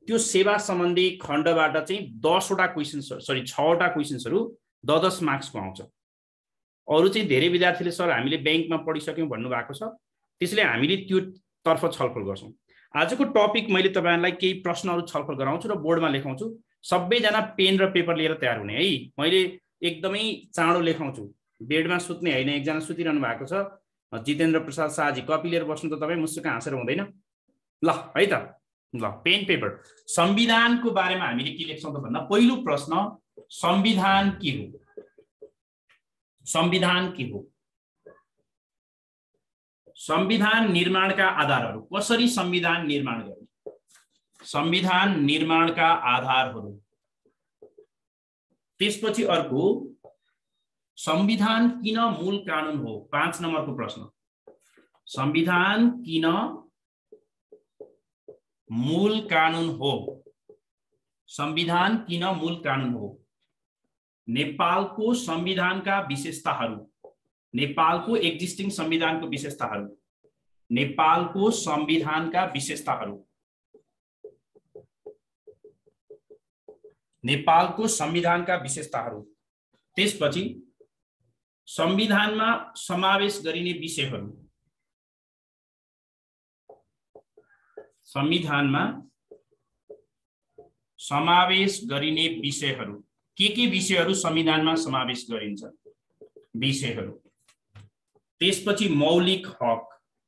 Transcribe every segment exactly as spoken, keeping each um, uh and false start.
त्यो सेवा सम्बन्धी खण्डबाट चाहिँ दसवटा क्वेशन्स सरी छवटा क्वेशन्सहरू दस दस मार्क्सको आउँछ। अरू चाहिँ धेरै विद्यार्थीले सर हामीले ब्याङ्कमा पढिसक्यौँ भन्नुभएको छ, त्यसैले हामीले त्यो तर्फ छलफल गर्छौँ। आजको टपिक मैले तपाईँहरूलाई केही प्रश्नहरू छलफल गराउँछु र बोर्डमा लेखाउँछु। सबैजना पेन र पेपर लिएर तयार हुने है। मैले एकदमै चाँडो लेखाउँछु, बेडमा सुत्ने होइन। एकजना सुतिरहनु भएको छ, जितेन्द्र प्रसाद शाहजी, कपी लिएर बस्नु त तपाईँ मुसुक हाँसेर हुँदैन ल है त। ल पेन पेपर। संविधानको बारेमा हामीले के लेख्छौँ त भन्दा पहिलो प्रश्न संविधान के हो? संविधान के हो? संविधान निर्माणका आधारहरू। कसरी संविधान निर्माण गर्ने? संविधान निर्माणका आधारहरू। त्यसपछि अर्को संविधान किन मूल कानुन हो? पाँच नम्बरको प्रश्न। संविधान किन मूल कानुन हो? संविधान किन मूल कानुन हो? नेपालको संविधानका विशेषताहरू। नेपालको एक्जिस्टिङ संविधानको विशेषताहरू। नेपालको संविधानका विशेषताहरू। नेपालको संविधानका विशेषताहरू। त्यसपछि संविधानमा समावेश गरिने विषयहरू। संविधानमा समावेश गरिने विषयहरू। के के विषयहरू संविधानमा समावेश गरिन्छ? विषयहरू। त्यसपछि मौलिक हक।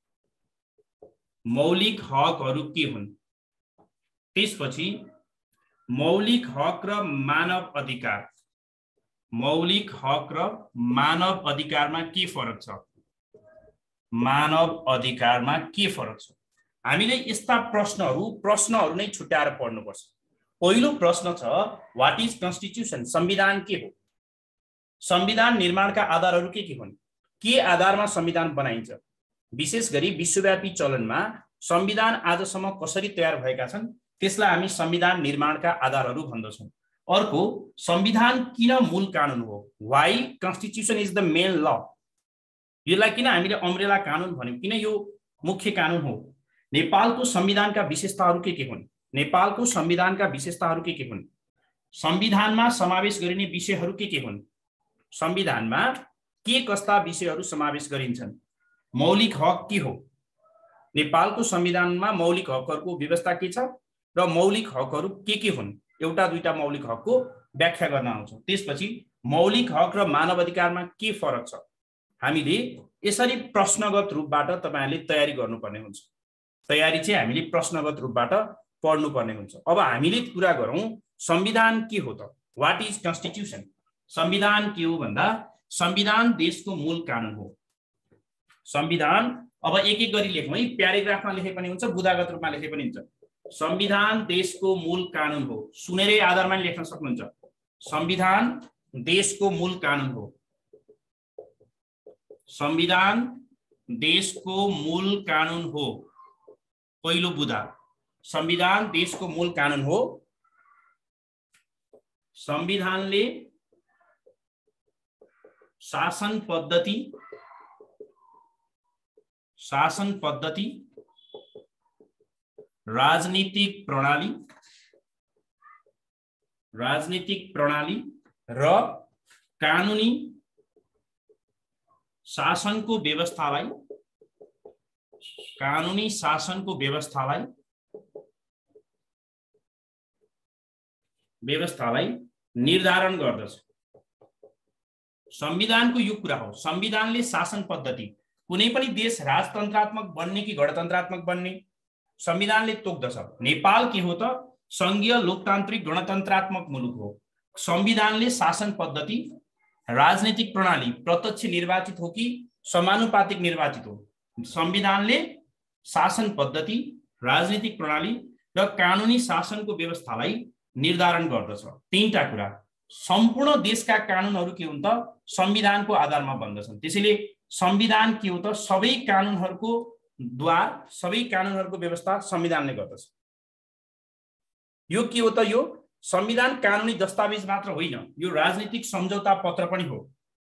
मौलिक हकहरू के हुन्? त्यसपछि मौलिक हक र मानव अधिकार। मौलिक हक र मानव अधिकारमा के फरक छ? मानव अधिकारमा के फरक छ? हामीले यस्ता प्रश्नहरू प्रश्नहरू नै छुट्याएर पढ्नुपर्छ। पहिलो प्रश्न छ व्हाट इज कन्स्टिट्युसन? संविधान के हो? संविधान निर्माणका आधारहरू के के हुन्? के आधारमा संविधान बनाइन्छ? विशेष गरी विश्वव्यापी चलनमा संविधान आजसम्म कसरी तयार भएका छन् त्यसलाई हामी संविधान निर्माणका आधारहरू भन्दछौँ। अर्को संविधान किन मूल कानुन हो? Why constitution is the main law? यसलाई किन हामीले अम्ब्रेला कानुन भन्यौँ? किन यो मुख्य कानुन हो? नेपालको संविधानका विशेषताहरू के के हुन्? नेपालको संविधानका विशेषताहरू के के हुन्? संविधानमा समावेश गरिने विषयहरू के के हुन्? संविधानमा के कस्ता विषयहरू समावेश गरिन्छन्? मौलिक हक के हो? नेपालको संविधानमा मौलिक हकहरूको व्यवस्था के छ र मौलिक हकहरू के के हुन्? एउटा दुईटा मौलिक हकको व्याख्या गर्न आउँछ। त्यसपछि मौलिक हक र मानव अधिकारमा के फरक छ? हामीले यसरी प्रश्नगत रूपबाट तपाईहरुले तयारी गर्नुपर्ने हुन्छ। तयारी चाहिँ हामीले प्रश्नगत रूपबाट पढ्नुपर्ने हुन्छ। अब हामीले कुरा गरौँ संविधान के हो त? What is constitution? संविधान के हो भन्दा संविधान देशको मूल कानुन हो। संविधान अब एक एक गरी लेखौँ है, प्याराग्राफमा लेखे पनि हुन्छ, बुदागत रूपमा लेखे पनि हुन्छ। संविधान देशको मूल कानुन हो। सुनेरै आधारमा लेख्न सक्नुहुन्छ। संविधान देशको मूल कानुन हो। संविधान देशको मूल कानुन हो। पहिलो बुदा संविधान देशको मूल कानुन हो। संविधानले शासन पद्धति शासन पद्धति राजनीतिक प्रणाली राजनीतिक प्रणाली र कानुनी शासनको व्यवस्थालाई कानुनी शासनको व्यवस्थालाई व्यवस्थालाई निर्धारण गर्दछ। संविधानको यो कुरा हो। संविधानले शासन पद्धति, कुनै पनि देश राजतन्त्रात्मक बन्ने कि गणतन्त्रात्मक बन्ने संविधानले तोक्दछ। नेपाल के हो त? संघीय लोकतान्त्रिक गणतन्त्रात्मक मुलुक हो। संविधानले शासन पद्धति राजनीतिक प्रणाली प्रत्यक्ष निर्वाचित हो कि समानुपातिक निर्वाचित हो? संविधानले शासन पद्धति राजनीतिक प्रणाली र कानुनी शासनको व्यवस्थालाई निर्धारण गर्दछ। तीनटा कुरा। सम्पूर्ण देशका कानुनहरू के हुन् त? संविधानको आधारमा बन्दछन्। त्यसैले संविधान के हो त? सबै कानुनहरूको द्वार, सबै कानुनहरूको व्यवस्था संविधानले गर्दछ। यो के हो त? यो संविधान कानुनी दस्तावेज मात्र होइन, यो राजनीतिक सम्झौता पत्र पनि हो।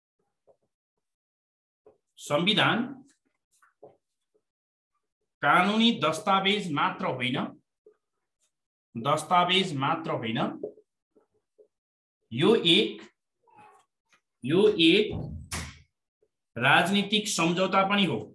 संविधान कानुनी दस्तावेज मात्र होइन, दस्तावेज मात्र होइन, यो एक यो एक राजनीतिक सम्झौता पनि हो।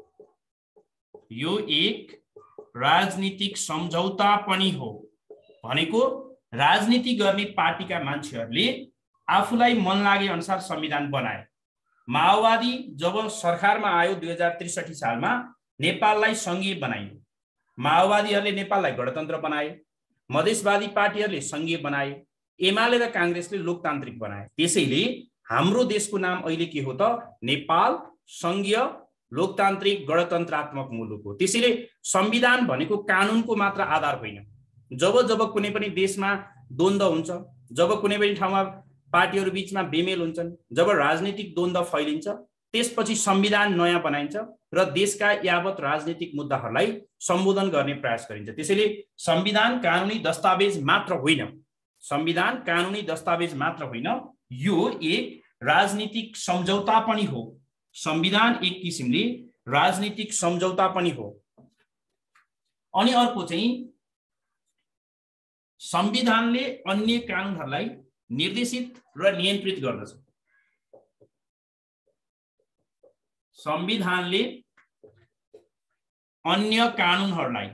यो एक राजनीतिक सम्झौता पनि हो भनेको राजनीति गर्ने पार्टीका मान्छेहरूले आफूलाई मन लागे अनुसार संविधान बनाए। माओवादी जब सरकारमा आयो दुई हजार त्रिसठी सालमा नेपाललाई संघीय बनाइयो। माओवादीहरूले नेपाललाई गणतन्त्र बनाए, मधेसवादी पार्टीहरूले संघीय बनाए, एमाले र कांग्रेसले लोकतान्त्रिक बनाए। त्यसैले हाम्रो देशको नाम अहिले के हो त? नेपाल संघीय लोकतान्त्रिक गणतन्त्रात्मक मुलुक हो। त्यसैले संविधान भनेको कानुनको मात्र आधार होइन। जब जब कुनै पनि देशमा द्वन्द्व हुन्छ, जब कुनै पनि ठाउँमा पार्टीहरू बीचमा बेमेल हुन्छन्, जब राजनीतिक द्वन्द्व फैलिन्छ, त्यसपछि संविधान नयाँ बनाइन्छ र देशका यावत राजनीतिक मुद्दाहरूलाई सम्बोधन गर्ने प्रयास गरिन्छ। त्यसैले संविधान कानुनी दस्तावेज मात्र होइन, संविधान कानुनी दस्तावेज मात्र होइन, यो एक राजनीतिक सम्झौता पनि हो। संविधान एक किसिमले राजनीतिक सम्झौता पनि हो। अनि अर्को चाहिँ संविधानले अन्य कानुनहरूलाई निर्देशित र नियन्त्रित गर्दछ। संविधानले अन्य कानुनहरूलाई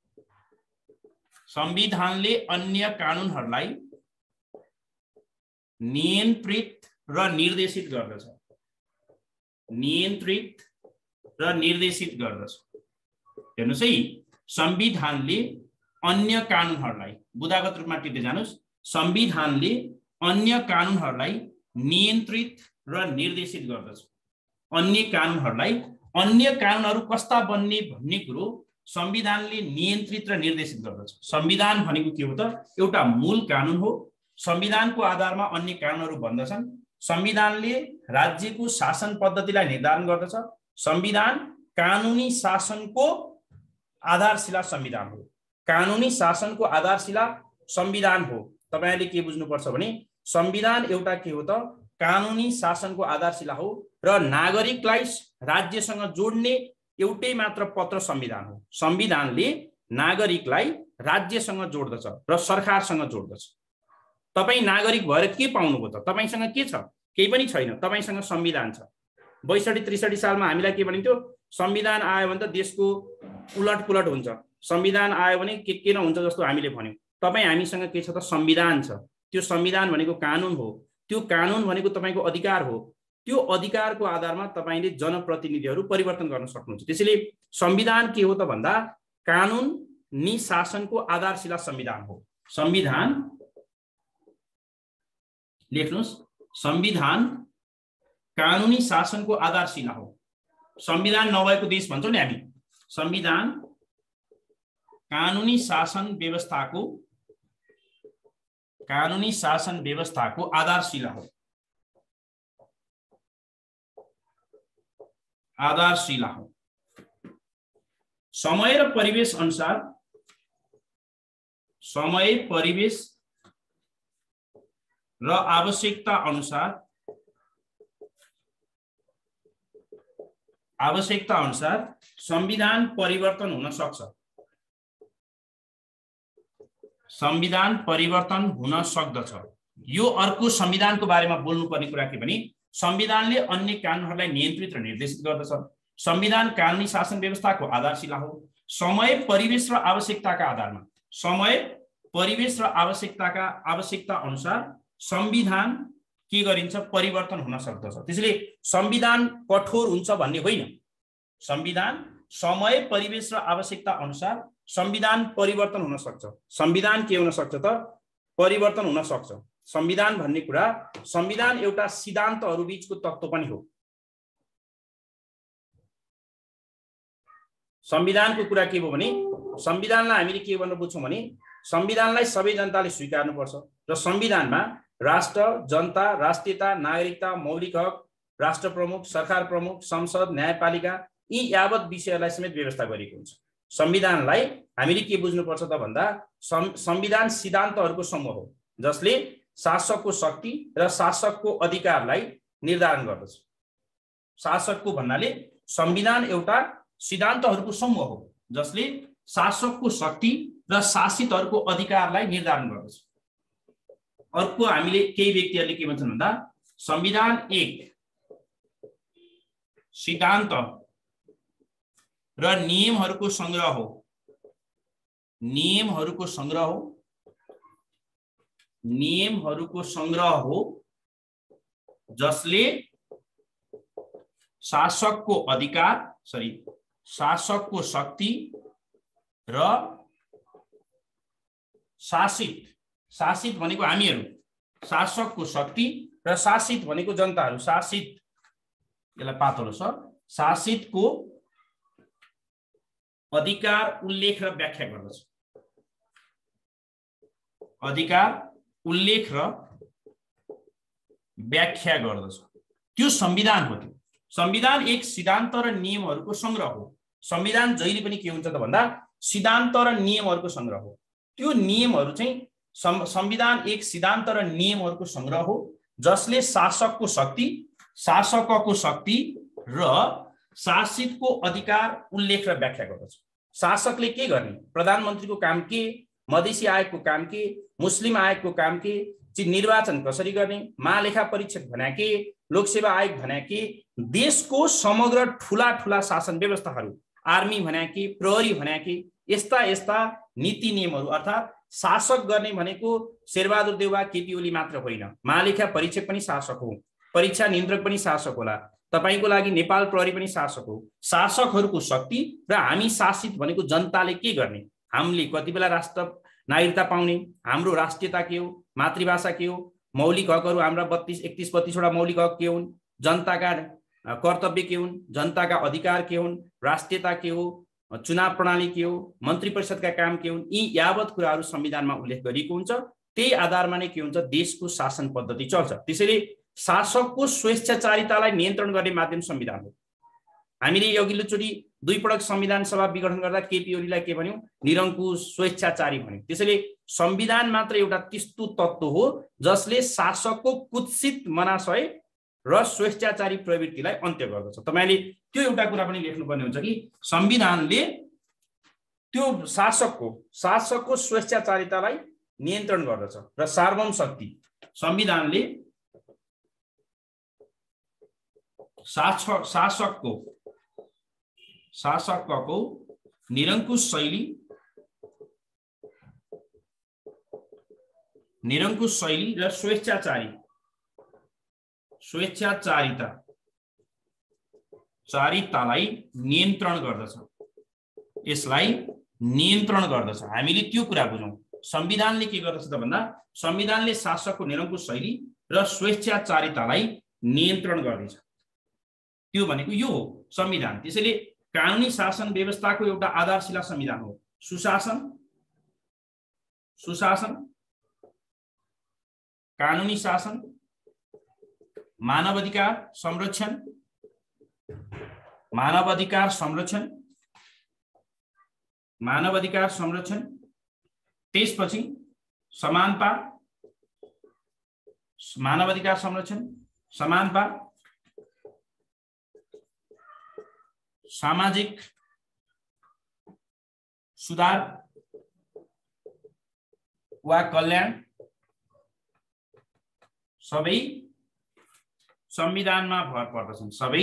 संविधानले अन्य कानुनहरूलाई नियन्त्रित र निर्देशित गर्दछ। नियन्त्रित र निर्देशित गर्दछ। हेर्नुस् है, संविधानले अन्य कानुनहरूलाई, बुदागत रूपमा टिप्दै जानुस्, संविधानले अन्य कानुनहरूलाई नियन्त्रित र निर्देशित गर्दछ। अन्य कानुनहरूलाई, अन्य कानुनहरू कस्ता बन्ने भन्ने कुरो संविधानले नियन्त्रित र निर्देशित गर्दछ। संविधान भनेको के हो त? एउटा मूल कानुन हो। संविधानको आधारमा अन्य कानुनहरू बन्दछन्। संविधानले राज्यको शासन पद्धतिलाई निर्धारण गर्दछ। संविधान कानुनी शासनको आधारशिला संविधान हो। कानुनी शासनको आधारशिला संविधान हो। तपाईले के बुझ्नुपर्छ भने संविधान एउटा के हो त? कानुनी शासनको आधारशिला हो र नागरिकलाई राज्यसँग जोड्ने एउटै मात्र पत्र संविधान हो। संविधानले नागरिकलाई राज्यसँग जोड्दछ र सरकारसँग जोड्दछ। तपाई नागरिक भएर के पाउनुभयो त? तपाईसँग के छ? केही पनि छैन। तपाईसँग संविधान छ। बैसठी त्रिसठी सालमा हामीलाई के भनिन्थ्यो? संविधान आयो भने त देशको उलट पुलट हुन्छ, संविधान आयो भने के के नहुन्छ जस्तो हामीले भन्यौं। तपाई हामीसँग के छ त? संविधान छ। त्यो संविधान भनेको कानुन हो। त्यो कानुन भनेको तपाईको अधिकार हो। त्यो अधिकारको आधारमा तपाईले जनप्रतिनिधिहरू परिवर्तन गर्न सक्नुहुन्छ। त्यसैले संविधान के हो त भन्दा कानुनी शासनको आधारशिला संविधान हो। संविधान लेख्नुस्, संविधान कानुनी शासनको आधारशिला हो। संविधान नभएको देश भन्छौं नि हामी। संविधान कानुनी शासन व्यवस्थाको कानुनी शासन व्यवस्थाको आधारशिला हो। आधारशिला हो। समय र परिवेश अनुसार समय परिवेश र आवश्यकता अनुसार आवश्यकता अनुसार संविधान परिवर्तन हुन सक्छ। संविधान परिवर्तन हुन सक्दछ। यो अर्को संविधानको बारेमा बोल्नुपर्ने कुरा के भने संविधानले अन्य कानुनहरूलाई नियन्त्रित र निर्देशित गर्दछ। संविधान कानुनी शासन व्यवस्थाको आधारशिला हो। समय परिवेश र आवश्यकताका आधारमा समय परिवेश र आवश्यकताका आवश्यकता अनुसार संविधान के गरिन्छ? परिवर्तन हुन सक्दछ। त्यसैले संविधान कठोर हुन्छ भन्ने होइन। संविधान समय परिवेश र आवश्यकता अनुसार संविधान परिवर्तन हुन सक्छ। संविधान के हुन सक्छ त? परिवर्तन हुन सक्छ। संविधान भन्ने कुरा, संविधान एउटा सिद्धान्तहरू बीचको तत्त्व पनि हो। संविधानको कुरा के हो भने संविधानलाई हामीले के भन्न बुझ्छौं भने संविधानलाई सबै जनताले स्वीकार्नुपर्छ र संविधानमा राष्ट्र, जनता, राष्ट्रियता, नागरिकता, मौलिक हक, राष्ट्र प्रमुख, सरकार प्रमुख, संसद, न्यायपालिका यी यावत विषयहरूलाई समेत व्यवस्था गरिएको हुन्छ। संविधानलाई हामीले के बुझ्नुपर्छ त भन्दा संविधान सिद्धान्तहरूको समूह हो जसले शासकको शक्ति र शासकको अधिकारलाई निर्धारण गर्दछ। शासकको भन्नाले संविधान एउटा सिद्धान्तहरूको समूह हो जसले शासकको शक्ति र शासितहरूको अधिकारलाई निर्धारण गर्दछ। अर्को हामीले केही व्यक्तिहरूले के भन्छन् भन्दा संविधान एक सिद्धान्त र नियमहरूको संग्रह हो, नियमहरूको संग्रह हो, नियमहरूको संग्रह हो जसले शासकको अधिकार सरी शासकको शक्ति र शासित शासित भनेको हामीहरू, शासकको शक्ति र शासित भनेको जनताहरू, शासित यसलाई पातलो छ, शासितको अधिकार उल्लेख र व्याख्या गर्दछ। अधिकार उल्लेख र व्याख्या गर्दछ त्यो संविधान हो। त्यो संविधान एक सिद्धान्त र नियमहरूको संग्रह हो। संविधान जहिले पनि के हुन्छ त भन्दा सिद्धान्त र नियमहरूको संग्रह हो। त्यो नियमहरू चाहिँ संविधान एक सिद्धान्त र नियमहरूको संग्रह हो जसले शासकको शक्ति, शासकको शक्ति र शासितको अधिकार उल्लेख र व्याख्या गर्दछ। शासकले के गर्ने, प्रधानमन्त्रीको काम के, मधेसी आयोगको काम के, मुस्लिम आयोगको काम के, निर्वाचन कसरी गर्ने, महालेखा परीक्षक भने के, लोकसेवा आयोग भने के, देशको समग्र ठूला ठूला शासन व्यवस्थाहरू, आर्मी भने के, प्रहरी भने के, यस्ता यस्ता नीति नियमहरू अर्थात् शासक गर्ने भनेको शेरबहादुर देउवा केपी ओली मात्र होइन, महालेखा परीक्षक पनि शासक हो, परीक्षा नियन्त्रक पनि शासक होला, तपाईको लागि नेपाल प्रहरी पनि शासक हो। शासकहरूको शक्ति र हामी शासित भनेको जनताले के गर्ने, हामीले कति बेला राष्ट्र नागरिकता पाउने, हाम्रो राष्ट्रियता के हो, मातृभाषा के हो, मौलिक हकहरू हाम्रा बत्तीस एकतीस बत्तीसवटा मौलिक हक के हुन्, जनताका कर्तव्य के हुन्, जनताका अधिकार के हुन्, राष्ट्रियता के हो, चुनाव प्रणाली के हो, मन्त्री परिषदका काम के हुन्, यी यावत कुराहरू संविधानमा उल्लेख गरिएको हुन्छ। त्यही आधारमा नै के हुन्छ, देशको शासन पद्धति चल्छ। त्यसैले शासकको स्वेच्छाचारितालाई नियन्त्रण गर्ने माध्यम संविधान हो। हामीले अघिल्लोचोटि दुई पटक संविधान सभा विघटन गर्दा केपी ओलीलाई के भन्यौं, निरङ्कुश स्वेच्छाचारी भन्यौं। त्यसैले संविधान मात्र एउटा त्यस्तो तत्त्व हो जसले शासकको कुत्सित मनाशय र स्वेच्छाचारी प्रवृत्तिलाई अन्त्य गर्दछ। तपाईले त्यो एउटा कुरा पनि लेख्नुपर्ने हुन्छ कि संविधानले त्यो शासकको शासकको स्वेच्छाचारितालाई नियन्त्रण गर्दछ र सार्वभौम शक्ति, संविधानले शासक शासकको शासकको निरङ्कुश शैली निरङ्कुश शैली र स्वेच्छाचारी स्वेच्छाचारिता चारितालाई नियन्त्रण गर्दछ, यसलाई नियन्त्रण गर्दछ। हामीले त्यो कुरा बुझौं। संविधानले के गर्दछ त भन्दा संविधानले शासकको निरङ्कुश शैली र स्वेच्छाचारितालाई नियन्त्रण गर्दछ। त्यो भनेको यो हो संविधान। त्यसैले कानुनी शासन व्यवस्थाको एउटा आधारशिला संविधान हो। सुशासन सुशासन कानुनी शासन, मानवाधिकार संरक्षण मानवाधिकार संरक्षण मानवाधिकार संरक्षण त्यसपछि समानता, मानवाधिकार संरक्षण, समानता, सामाजिक सुधार वा कल्याण सबै संविधानमा भर पर्दछन्। सबै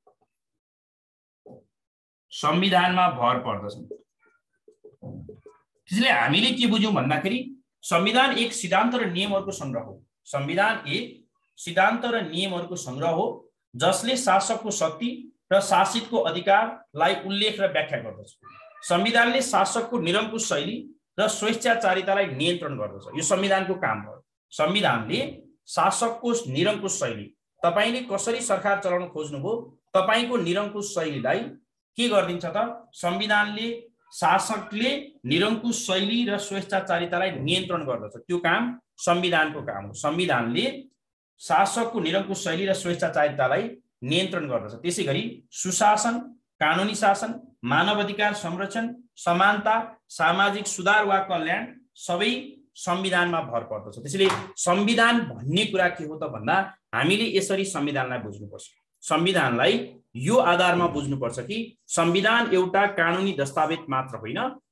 संविधानमा भर पर्दछन्। त्यसैले हामीले के बुझ्यौं भन्दाखेरि संविधान एक सिद्धान्त र नियमहरूको संग्रह हो। संविधान एक सिद्धान्त र नियमहरूको संग्रह हो जसले शासकको शक्ति र शासितको अधिकारलाई उल्लेख र व्याख्या गर्दछ। संविधानले शासकको निरङ्कुश शैली र स्वेच्छाचारितालाई नियन्त्रण गर्दछ। यो संविधानको काम हो। संविधानले शासकको निरङ्कुश शैली, तपाईले कसरी सरकार चलाउन खोज्नुभयो, तपाईको निरङ्कुश शैलीलाई के गरिदिन्छ त संविधानले, शासकले निरङ्कुश शैली र स्वेच्छाचारितालाई नियन्त्रण गर्दछ। त्यो काम संविधानको काम हो। संविधानले शासकको निरङ्कुश शैली र स्वेच्छाचारितालाई नियन्त्रण गर्दछ। त्यसैगरी सुशासन, कानुनी शासन, मानवाधिकार संरक्षण, समानता, सामाजिक सुधार वा कल्याण सबै संविधानमा भर पर्दछ। त्यसैले संविधान भन्ने कुरा के हो त भन्दा हामीले यसरी संविधानलाई बुझ्नुपर्छ। संविधानलाई यो आधारमा बुझ्नुपर्छ कि संविधान एउटा कानुनी दस्तावेज मात्र होइन,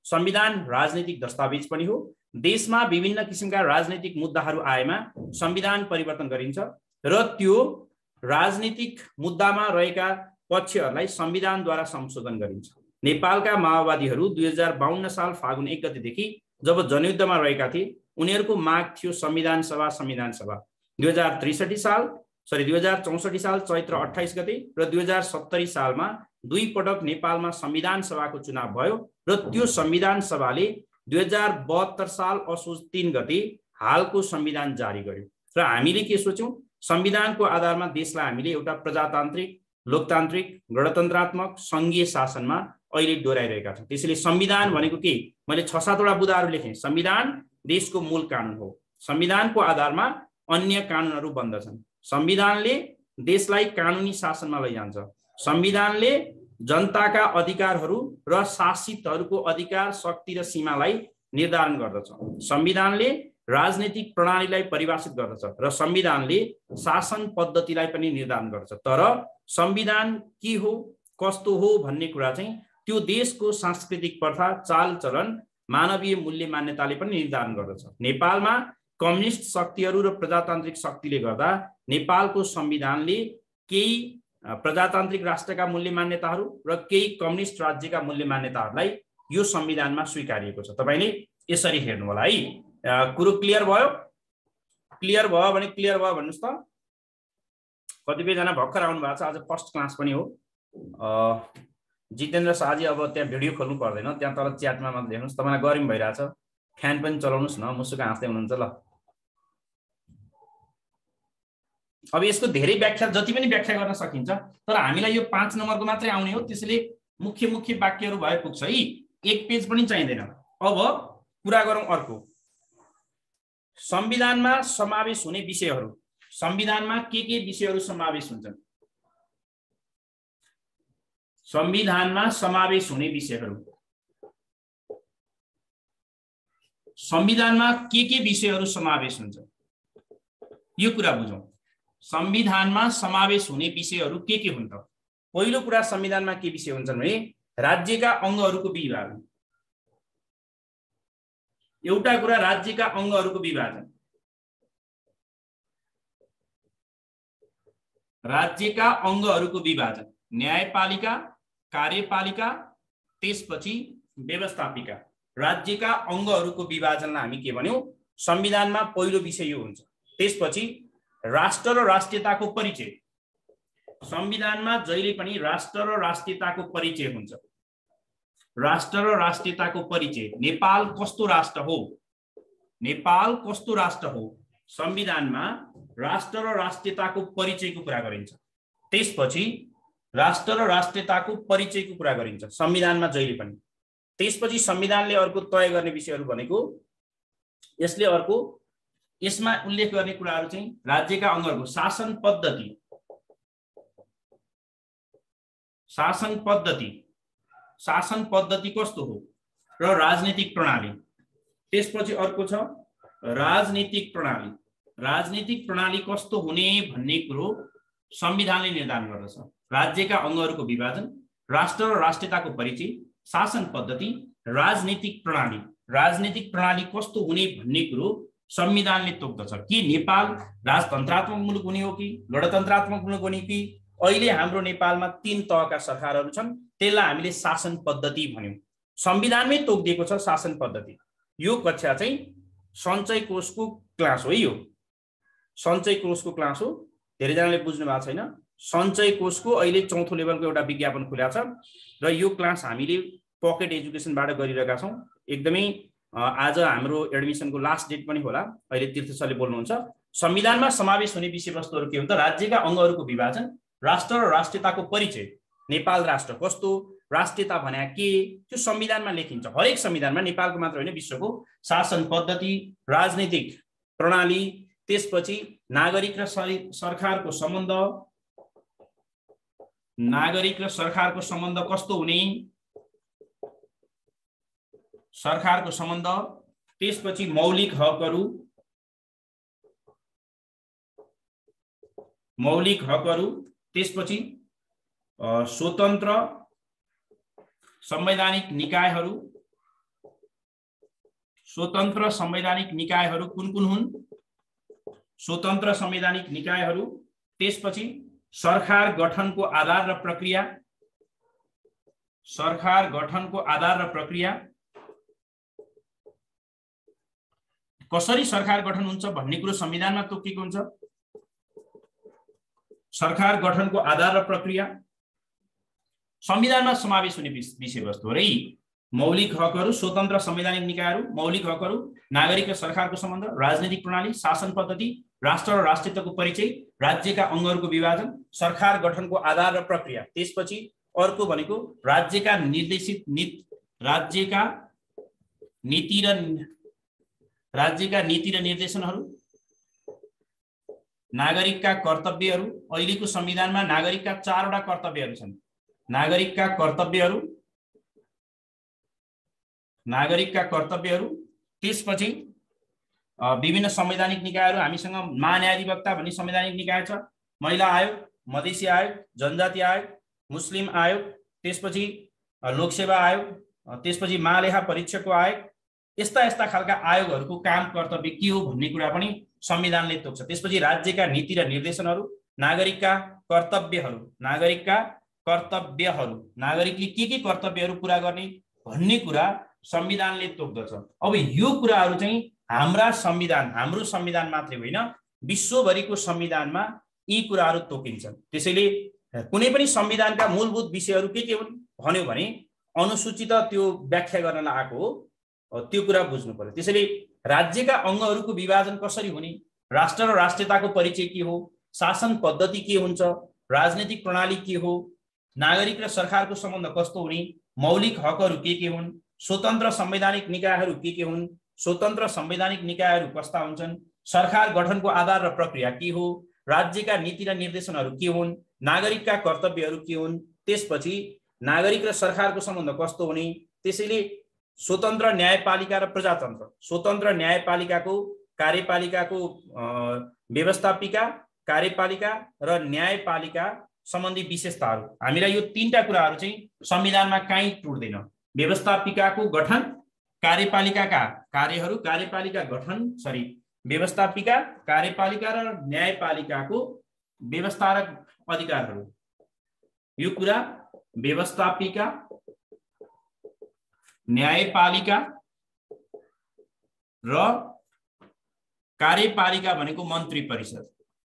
संविधान राजनीतिक दस्तावेज पनि हो। देशमा विभिन्न किसिमका राजनीतिक मुद्दाहरू आएमा संविधान परिवर्तन गरिन्छ र त्यो राजनीतिक मुद्दामा रहेका पक्षहरूलाई संविधानद्वारा संशोधन गरिन्छ। नेपालका माओवादीहरू दुई हजार बाहन्न साल फागुन एक गतेदेखि जब जनयुद्धमा रहेका थिए उनीहरूको माग थियो संविधान सभा संविधान सभा। दुई हजार त्रिसठी साल सरी दुई हजार चौसठी साल चैत्र अट्ठाइस गते र दुई हजार सत्तरी सालमा दुई पटक नेपालमा संविधान सभाको चुनाव भयो र त्यो संविधान सभाले दुई हजार बहत्तर साल असोज तीन गते हालको संविधान जारी गर्यो। र हामीले के सोच्यौं, संविधानको आधारमा देशलाई हामीले एउटा प्रजातान्त्रिक लोकतान्त्रिक गणतन्त्रात्मक संघीय शासनमा अहिले डोराइरहेका छौं। त्यसैले संविधान भनेको के, मैले छ सातवटा बुदाहरू लेखेँ। संविधान देशको मूल कानुन हो। संविधानको आधारमा अन्य कानुनहरू बन्दछन्। संविधानले देशलाई कानुनी शासनमा लैजान्छ। संविधानले जनताका अधिकारहरू र शासितहरूको अधिकार शक्ति र सीमालाई निर्धारण गर्दछ। संविधानले राजनीतिक प्रणालीलाई परिभाषित गर्दछ र संविधानले शासन पद्धतिलाई पनि निर्धारण गर्दछ। तर संविधान के हो कस्तो हो भन्ने कुरा चाहिँ त्यो देशको सांस्कृतिक प्रथा चालचलन मानवीय मूल्य मान्यताले पनि निर्धारण गर्दछ। नेपालमा कम्युनिस्ट शक्तिहरू र प्रजातान्त्रिक शक्तिले गर्दा नेपालको संविधानले केही प्रजातान्त्रिक राष्ट्रका मूल्य मान्यताहरू र केही कम्युनिस्ट राज्यका मूल्य मान्यताहरूलाई यो संविधानमा स्वीकारिएको छ। तपाईले यसरी हेर्नु होला है। कुरो क्लियर भयो? क्लियर भयो भने क्लियर भयो भन्नुस् त। कतिपय जना भर्खर आउनु भएको छ, आज फर्स्ट क्लास पनि हो। जितेन्द्र शाहजी अब त्यहाँ भिडियो खोल्नु पर्दैन, त्यहाँ तल च्याटमा मात्र हेर्नुस्। तपाईलाई गरम भइरहेछ, फ्यान पनि चलाउनुस् न, मुसुका हाँस्दै हुनुहुन्छ ल। अब यसको धेरै व्याख्या जति पनि व्याख्या गर्न सकिन्छ, तर हामीलाई यो पाँच नम्बरको मात्रै आउने हो। त्यसैले मुख्य मुख्य वाक्यहरू भए पुग्छ है, एक पेज पनि चाहिँदैन। अब कुरा गरौँ अर्को, संविधानमा समावेश हुने विषयहरू। संविधानमा के के विषयहरू समावेश हुन्छन्? संविधानमा समावेश हुने विषयहरू, संविधानमा के के विषयहरू समावेश हुन्छ यो कुरा बुझौं। संविधानमा समावेश हुने विषयहरू के के हुन् त? पहिलो कुरा, संविधानमा के विषय हुन्छन् भने राज्यका अङ्गहरूको विभाजन। एउटा कुरा राज्यका अङ्गहरूको विभाजन, राज्यका अङ्गहरूको विभाजन, न्यायपालिका, कार्यपालिका, त्यसपछि व्यवस्थापिका। राज्यका अङ्गहरूको विभाजनलाई हामी के भन्यौं? संविधानमा पहिलो विषय यो हुन्छ। त्यसपछि राष्ट्र र राष्ट्रियताको परिचय। संविधानमा जहिले पनि राष्ट्र र राष्ट्रियताको परिचय हुन्छ। राष्ट्र र राष्ट्रियताको परिचय, नेपाल कस्तो राष्ट्र हो, नेपाल कस्तो राष्ट्र हो, संविधानमा राष्ट्र र राष्ट्रियताको परिचयको कुरा गरिन्छ। त्यसपछि राष्ट्र र राष्ट्रियताको परिचयको कुरा गरिन्छ संविधानमा जहिले पनि। त्यसपछि संविधानले अर्को तय गर्ने विषयहरू भनेको, यसले अर्को यसमा उल्लेख गर्ने कुराहरू चाहिँ राज्यका अङ्गहरूको शासन पद्धति, शासन पद्धति शासन पद्धति कस्तो हो र राजनीतिक प्रणाली। त्यसपछि अर्को छ राजनीतिक प्रणाली। राजनीतिक प्रणाली कस्तो हुने भन्ने कुरो संविधानले निर्धारण गर्दछ। राज्यका अङ्गहरूको विभाजन, राष्ट्र र राष्ट्रियताको परिचय, शासन पद्धति, राजनीतिक प्रणाली। राजनीतिक प्रणाली कस्तो हुने भन्ने कुरो संविधानले तोक्दछ। कि नेपाल राजतन्त्रात्मक मुलुक हुने हो कि गणतन्त्रात्मक मुलुक हुने कि? अहिले हाम्रो नेपालमा तीन तहका सरकारहरू छन्, त्यसलाई हामीले शासन पद्धति भन्यौं। संविधानमै तोकिदिएको छ शासन पद्धति। यो कक्षा चाहिँ सञ्चय कोषको क्लास हो। यो सञ्चय कोषको क्लास हो। धेरैजनाले बुझ्नु भएको छैन। सञ्चय कोषको अहिले चौथो लेभलको एउटा विज्ञापन खुलेको छ र यो क्लास हामीले पकेट एजुकेसनबाट गरिरहेका छौं। एकदमै आज हाम्रो एडमिसनको लास्ट डेट पनि होला। अहिले तीर्थ सरले बोल्नुहुन्छ। संविधानमा समावेश हुने विषयवस्तुहरू के हुन् त? राज्यका अङ्गहरूको विभाजन, राष्ट्र र राष्ट्रियताको परिचय, नेपाल राष्ट्र कस्तो, राष्ट्रियता भने के, त्यो संविधानमा लेखिन्छ। हरेक संविधानमा, नेपालको मात्र होइन विश्वको। शासन पद्धति, राजनीतिक प्रणाली, त्यसपछि नागरिक र सरकारको सम्बन्ध, नागरिक र सरकारको सम्बन्ध कस्तो हुने, सरकारको सम्बन्ध, त्यसपछि मौलिक हकहरू, मौलिक हकहरू, त्यसपछि स्वतन्त्र संवैधानिक निकायहरू, स्वतन्त्र संवैधानिक निकायहरू कुन कुन हुन्? स्वतन्त्र संवैधानिक निकायहरू, त्यसपछि सरकार गठनको आधार र प्रक्रिया, सरकार गठनको आधार र प्रक्रिया, कसरी सरकार गठन हुन्छ भन्ने कुरो संविधानमा तोकिएको हुन्छ। सरकार गठनको आधार र प्रक्रिया संविधानमा समावेश हुने विषयवस्तु हो। र मौलिक हकहरू, स्वतन्त्र संवैधानिक निकायहरू, मौलिक हकहरू, नागरिक र सरकारको सम्बन्ध, राजनीतिक प्रणाली, शासन पद्धति, राष्ट्र र राष्ट्रियताको परिचय, राज्यका अङ्गहरूको विभाजन, सरकार गठनको आधार र प्रक्रिया, त्यसपछि अर्को भनेको राज्यका निर्देशित नीति, राज्यका नीति र राज्यका नीति र निर्देशनहरू, नागरिकका कर्तव्यहरू। अहिलेको संविधानमा नागरिकका चारवटा कर्तव्यहरू छन्। नागरिकका कर्तव्यहरू, नागरिकका कर्तव्यहरू, त्यसपछि विभिन्न संवैधानिक निकायहरू हामीसँग महान्यायाधिवक्ता भन्ने संवैधानिक निकाय छ, महिला आयोग, मधेसी आयोग, जनजाति आयोग, मुस्लिम आयोग, त्यसपछि लोकसेवा आयोग, त्यसपछि महालेखा परीक्षकको आयोग। यस्ता यस्ता खालका आयोगहरूको काम कर्तव्य के हो भन्ने कुरा पनि संविधानले तोक्छ। त्यसपछि राज्यका नीति र निर्देशनहरू, नागरिकका कर्तव्यहरू, नागरिकका कर्तव्यहरू, नागरिकले के के कर्तव्यहरू पूरा गर्ने भन्ने कुरा संविधानले तोक्दछ। अब यो कुराहरू चाहिँ हाम्रा संविधान, हाम्रो संविधान मात्रै होइन, विश्वभरिको संविधानमा यी कुराहरू तोकिन्छन्। त्यसैले कुनै पनि संविधानका मूलभूत विषयहरू के के हुन् भन्यो भने अनुसूचित त्यो व्याख्या गर्न आएको हो, त्यो कुरा बुझ्नु पर्यो। त्यसैले राज्यका अङ्गहरूको विभाजन कसरी हुने, राष्ट्र र राष्ट्रियताको परिचय के हो, शासन पद्धति के हुन्छ, राजनीतिक प्रणाली के हो, नागरिक र सरकारको सम्बन्ध कस्तो हुने, मौलिक हकहरू के के हुन्, स्वतन्त्र संवैधानिक निकायहरू के के हुन्, स्वतन्त्र संवैधानिक निकायहरू कस्ता हुन्छन्, सरकार गठनको आधार र प्रक्रिया के हो, राज्यका नीति र निर्देशनहरू के हुन्, नागरिकका कर्तव्यहरू के हुन्, त्यसपछि नागरिक र सरकारको सम्बन्ध कस्तो हुने। त्यसैले स्वतन्त्र न्यायपालिका र प्रजातन्त्र, स्वतन्त्र न्यायपालिकाको, कार्यपालिकाको व्यवस्थापिका, कार्यपालिका र न्यायपालिका सम्बन्धी विशेषताहरू, हामीलाई यो तीनटा कुराहरू चाहिँ संविधानमा कहीँ टुट्दैन। व्यवस्थापिकाको गठन, कार्यपालिकाका कार्यहरू, कार्यपालिका गठन सरी व्यवस्थापिका, कार्यपालिका र न्यायपालिकाको व्यवस्थारक अधिकारहरू, यो कुरा व्यवस्थापिका, न्यायपालिका र कार्यपालिका भनेको मन्त्री परिषद,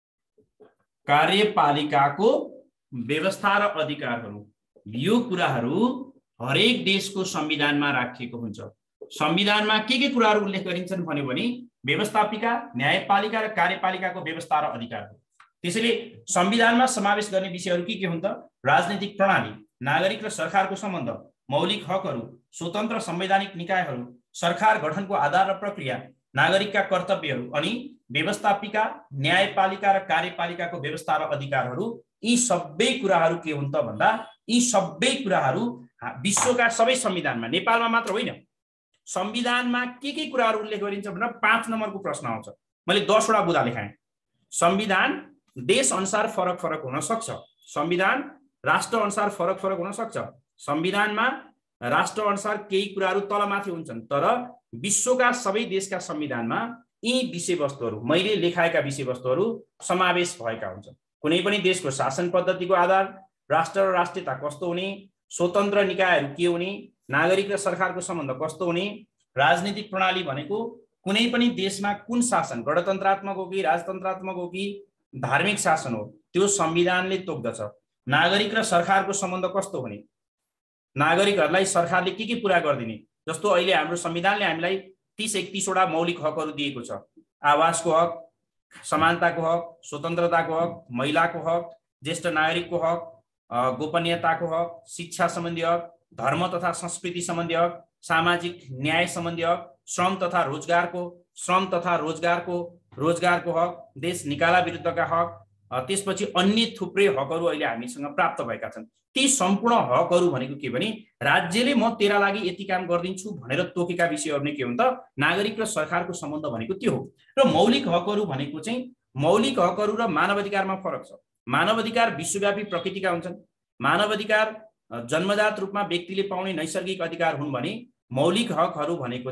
कार्यपालिकाको व्यवस्था र अधिकारहरू, यो कुराहरू हरेक देशको संविधानमा राखिएको हुन्छ। संविधानमा के के कुराहरू उल्लेख गरिन्छन् भन्यो भने व्यवस्थापिका, न्यायपालिका र कार्यपालिकाको व्यवस्था र अधिकारहरू। त्यसैले संविधानमा समावेश गर्ने विषयहरू के के हुन् त? राजनीतिक प्रणाली, नागरिक र सरकारको सम्बन्ध, मौलिक हकहरू, स्वतन्त्र संवैधानिक निकायहरू, सरकार गठनको आधार र प्रक्रिया, नागरिकका कर्तव्यहरू, अनि व्यवस्थापिका, न्यायपालिका र कार्यपालिकाको व्यवस्था र अधिकारहरू। यी सबै कुराहरू के हुन् त भन्दा यी सबै कुराहरू विश्वका सबै संविधानमा, नेपालमा मात्र होइन, संविधानमा के के कुराहरू उल्लेख गरिन्छ भनेर पाँच नम्बरको प्रश्न आउँछ। मैले दसवटा बुँदा लेखाएँ। संविधान देश अनुसार फरक फरक हुन सक्छ, संविधान राष्ट्र अनुसार फरक फरक हुन सक्छ, संविधानमा राष्ट्र अनुसार केही कुराहरू तलमाथि हुन्छन्, तर विश्वका सबै देशका संविधानमा यी विषयवस्तुहरू, मैले लेखाएका विषयवस्तुहरू समावेश भएका हुन्छन्। कुनै पनि देशको शासन पद्धतिको आधार, राष्ट्र र राष्ट्रियता कस्तो हुने, स्वतन्त्र निकायहरू के हुने, नागरिक र सरकारको सम्बन्ध कस्तो हुने, राजनीतिक प्रणाली भनेको कुनै पनि देशमा कुन शासन, गणतन्त्रात्मक हो कि राजतन्त्रात्मक हो कि धार्मिक शासन हो, त्यो संविधानले तोक्दछ। नागरिक र सरकारको सम्बन्ध कस्तो हुने, नागरिकहरूलाई सरकारले के के पूरा गरिदिने, जस्तो अहिले हाम्रो संविधानले हामीलाई तीस एकतीसवटा मौलिक हकहरू दिएको छ। आवासको हक, समानताको हक, स्वतन्त्रताको हक, महिलाको हक, ज्येष्ठ नागरिकको हक, गोपनीयताको हक, शिक्षा सम्बन्धी हक, धर्म तथा संस्कृति सम्बन्धी हक, सामाजिक न्याय सम्बन्धी हक, श्रम तथा रोजगारको श्रम तथा रोजगारको रोजगारको हक, देश निकाला विरुद्धका हक, त्यसपछि अन्य थुप्रै हकहरू अहिले हामीसँग प्राप्त भएका छन्। ती सम्पूर्ण हकहरू भनेको के भने राज्यले म तेरा लागि यति काम गरिदिन्छु भनेर तोकेका विषयहरू नै के हुन् त? नागरिक र सरकारको सम्बन्ध भनेको त्यो हो। र मौलिक हकहरू भनेको चाहिँ मौलिक हकहरू र मानवाधिकारमा फरक छ। मानवाधिकार विश्वव्यापी प्रकृतिका हुन्छन्। मानवाधिकार जन्मजात रूपमा व्यक्तिले पाउने नैसर्गिक अधिकार हुन् भने मौलिक हकहरू भनेको चाहिँ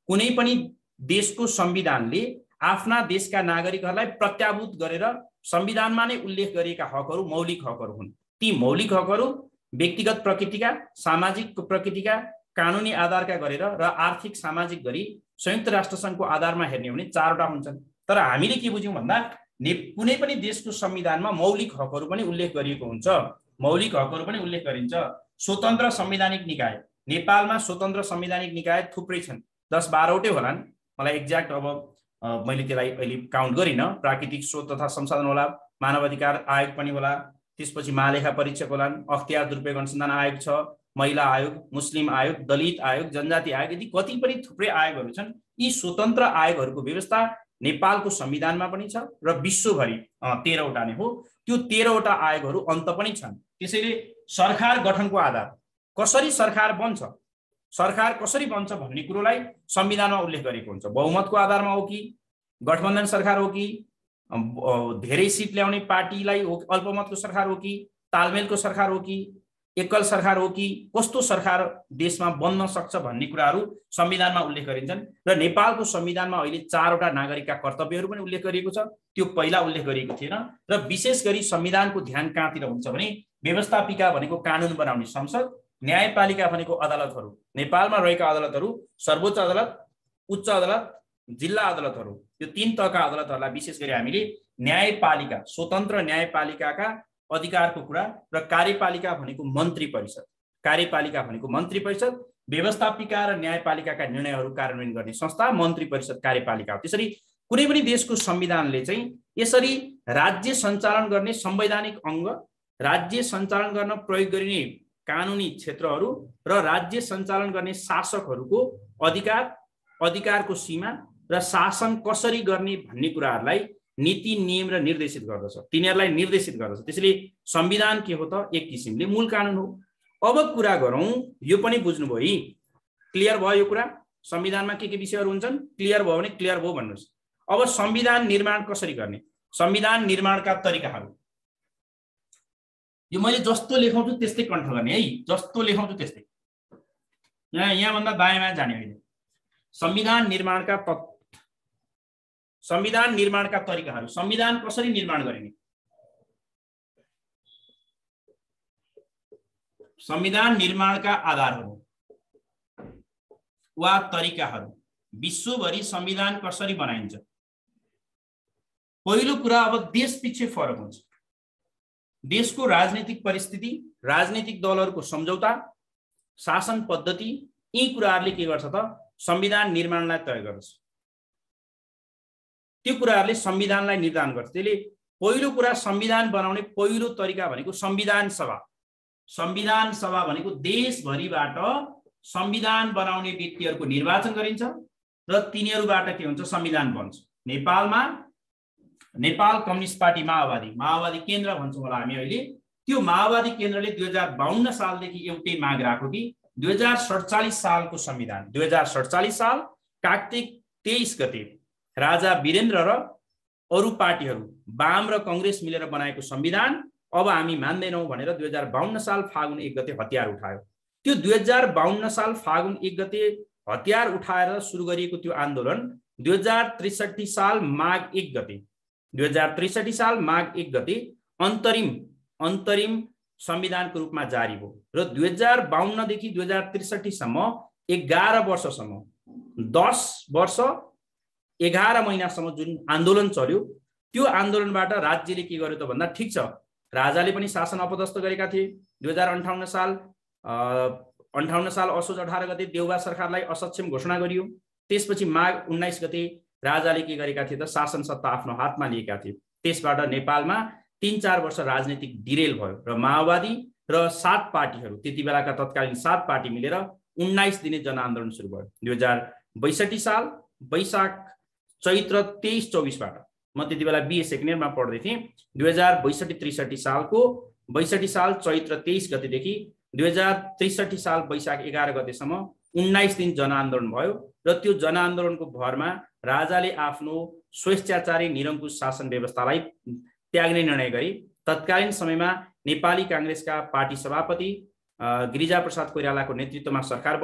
कुनै पनि देशको संविधानले आफ्ना देशका नागरिकहरूलाई प्रत्याभूत गरेर संविधानमा नै उल्लेख गरिएका हकहरू मौलिक हकहरू हुन्। ती मौलिक हकहरू व्यक्तिगत प्रकृतिका, सामाजिक प्रकृतिका, कानुनी आधारका गरेर र आर्थिक सामाजिक गरी संयुक्त राष्ट्र संघको आधारमा हेर्ने हो भने चारवटा हुन्छन्। तर हामीले के बुझ्यौं भन्दा कुनै पनि देशको संविधानमा मौलिक हकहरू पनि उल्लेख गरिएको हुन्छ। मौलिक हकहरू पनि उल्लेख गरिन्छ। स्वतन्त्र संवैधानिक निकाय, नेपालमा स्वतन्त्र संवैधानिक निकाय थुप्रै छन्, दस बाह्रवटै होलान्, मलाई एक्ज्याक्ट अब मैले त्यसलाई अहिले काउन्ट गरिनँ। प्राकृतिक स्रोत तथा संसाधन होला, मानवाधिकार आयोग पनि होला, त्यसपछि महालेखा परीक्षक होलान्, अख्तियार दुरुपयोग अनुसन्धान आयोग छ, महिला आयोग, मुस्लिम आयोग, दलित आयोग, जनजाति आयोग, यदि कति पनि थुप्रै आयोगहरू छन्। यी स्वतन्त्र आयोगहरूको व्यवस्था नेपालको संविधानमा पनि छ र विश्वभरि तेह्रवटा नै हो। त्यो तेह्रवटा आयोगहरू अन्त पनि छन्। त्यसैले सरकार गठनको आधार, कसरी सरकार बन्छ, सरकार कसरी बन्छ भन्ने कुरोलाई संविधानमा उल्लेख गरेको हुन्छ। बहुमतको आधारमा हो कि गठबन्धन सरकार हो कि धेरै सिट ल्याउने पार्टीलाई हो, अल्पमतको सरकार हो कि तालमेलको सरकार हो कि एकल सरकार हो कि कस्तो सरकार देशमा बन्न सक्छ भन्ने कुराहरू संविधानमा उल्लेख गरिन्छन्। र नेपालको संविधानमा अहिले चारवटा नागरिकका कर्तव्यहरू पनि उल्लेख गरिएको छ। त्यो पहिला उल्लेख गरिएको थिएन। र विशेष गरी संविधानको ध्यान कहाँतिर हुन्छ भने व्यवस्थापिका भनेको कानुन बनाउने संसद, न्यायपालिका भनेको अदालतहरू, नेपालमा रहेका अदालतहरू सर्वोच्च अदालत, उच्च अदालत, जिल्ला अदालतहरू, यो तीन तहका अदालतहरूलाई विशेष गरी हामीले न्यायपालिका, स्वतन्त्र न्यायपालिकाका अधिकारको कुरा, र कार्यपालिका भनेको मन्त्री परिषद, कार्यपालिका भनेको मन्त्री परिषद, व्यवस्थापिका र न्यायपालिकाका निर्णयहरू कार्यान्वयन गर्ने संस्था मन्त्री परिषद, कार्यपालिका हो। त्यसरी कुनै पनि देशको संविधानले चाहिँ यसरी राज्य सञ्चालन गर्ने संवैधानिक अङ्ग, राज्य सञ्चालन गर्न प्रयोग गरिने कानुनी क्षेत्रहरू र राज्य सञ्चालन गर्ने शासकहरूको अधिकार, अधिकारको सीमा र शासन कसरी गर्ने भन्ने कुराहरूलाई नीति, नियम र निर्देशित गर्दछ, तिनीहरूलाई निर्देशित गर्दछ। त्यसैले संविधान के हो त? एक किसिमले मूल कानुन हो। अब कुरा गरौँ, यो पनि बुझ्नुभयो है, क्लियर भयो यो कुरा? संविधानमा के के विषयहरू हुन्छन् क्लियर भयो भने क्लियर भयो भन्नुहोस्। अब संविधान निर्माण कसरी गर्ने, संविधान निर्माणका तरिकाहरू, यो मैले जस्तो लेखाउँछु त्यस्तै कण्ठ गर्ने है, जस्तो लेखाउँछु त्यस्तै, यहाँ यहाँभन्दा दायाँमा जाने होइन। संविधान निर्माणका तत्त्व, संविधान निर्माणका तरिकाहरू, संविधान कसरी निर्माण गरिने, संविधान निर्माणका आधारहरू वा तरिकाहरू, विश्वभरि संविधान कसरी बनाइन्छ। पहिलो कुरा, अब देश पछि फरक हुन्छ। देशको राजनीतिक परिस्थिति, राजनीतिक दलहरूको सम्झौता, शासन पद्धति, यी कुराहरूले के गर्छ त संविधान निर्माणलाई तय गर्छ। त्यो कुराहरूले संविधानलाई निर्धारण गर्छ। त्यसले पहिलो कुरा, संविधान बनाउने पहिलो तरिका भनेको संविधान सभा। संविधान सभा भनेको देशभरिबाट संविधान बनाउने व्यक्तिहरूको निर्वाचन गरिन्छ र तिनीहरूबाट के हुन्छ, संविधान बन्छ। नेपालमा नेपाल कम्युनिस्ट पार्टी माओवादी, माओवादी केन्द्र भन्छौँ होला हामी अहिले, त्यो माओवादी केन्द्रले दुई हजार बाहन्न सालदेखि एउटै माग राख्यो कि दुई हजार सडचालिस सालको संविधान, दुई हजार सडचालिस साल कार्तिक तेइस गते राजा वीरेन्द्र र अरू पार्टीहरू वाम र कङ्ग्रेस मिलेर बनाएको संविधान अब हामी मान्दैनौँ भनेर दुई हजार बाहन्न साल फागुन एक गते हतियार उठायो। त्यो दुई हजार बाहन्न साल फागुन एक गते हतियार उठाएर सुरु गरिएको त्यो आन्दोलन दुई हजार त्रिसठी साल माघ एक गते दुई हजार त्रिसठी साल माघ एक गते अन्तरिम अन्तरिम संविधानको रूपमा जारी भयो र दुई हजार बाहन्नदेखि दुई हजार त्रिसठीसम्म एघार वर्षसम्म दस वर्ष एघार महिनासम्म जुन आन्दोलन चल्यो, त्यो आन्दोलनबाट राज्यले के गर्यो त भन्दा, ठिक छ राजाले पनि शासन अपदस्थ गरेका थिए। दुई हजार अन्ठाउन्न साल अन्ठाउन्न साल असोज अठार गते देउबा सरकारलाई असक्षम घोषणा गरियो। त्यसपछि माघ उन्नाइस गते राजाले के गरेका थिए त शासन सत्ता आफ्नो हातमा लिएका थिए। त्यसबाट नेपालमा तीन चार वर्ष राजनीतिक डिरेल भयो र माओवादी र सात पार्टीहरू, त्यति बेलाका तत्कालीन सात पार्टी मिलेर उन्नाइस दिने जनआन्दोलन सुरु भयो। दुई हजार बैसठी साल वैशाख चैत्र तेइस चौबिसबाट, म त्यति बेला बिए सेकेन्ड इयरमा पढ्दै थिएँ, दुई हजार बैसठी त्रिसठी सालको बैसठी साल चैत्र तेइस गतेदेखि दुई हजार त्रिसठी साल वैशाख एघार गतेसम्म उन्नाइस दिन जनआन्दोलन भयो र त्यो जनआन्दोलनको भरमा राजाले आफ्नो स्वेच्छाचारी निरङ्कुश शासन व्यवस्थालाई त्याग्ने निर्णय गरी तत्कालीन समयमा नेपाली काङ्ग्रेसका पार्टी सभापति गिरिजा प्रसाद कोइरालाको नेतृत्वमा सरकार बन्यो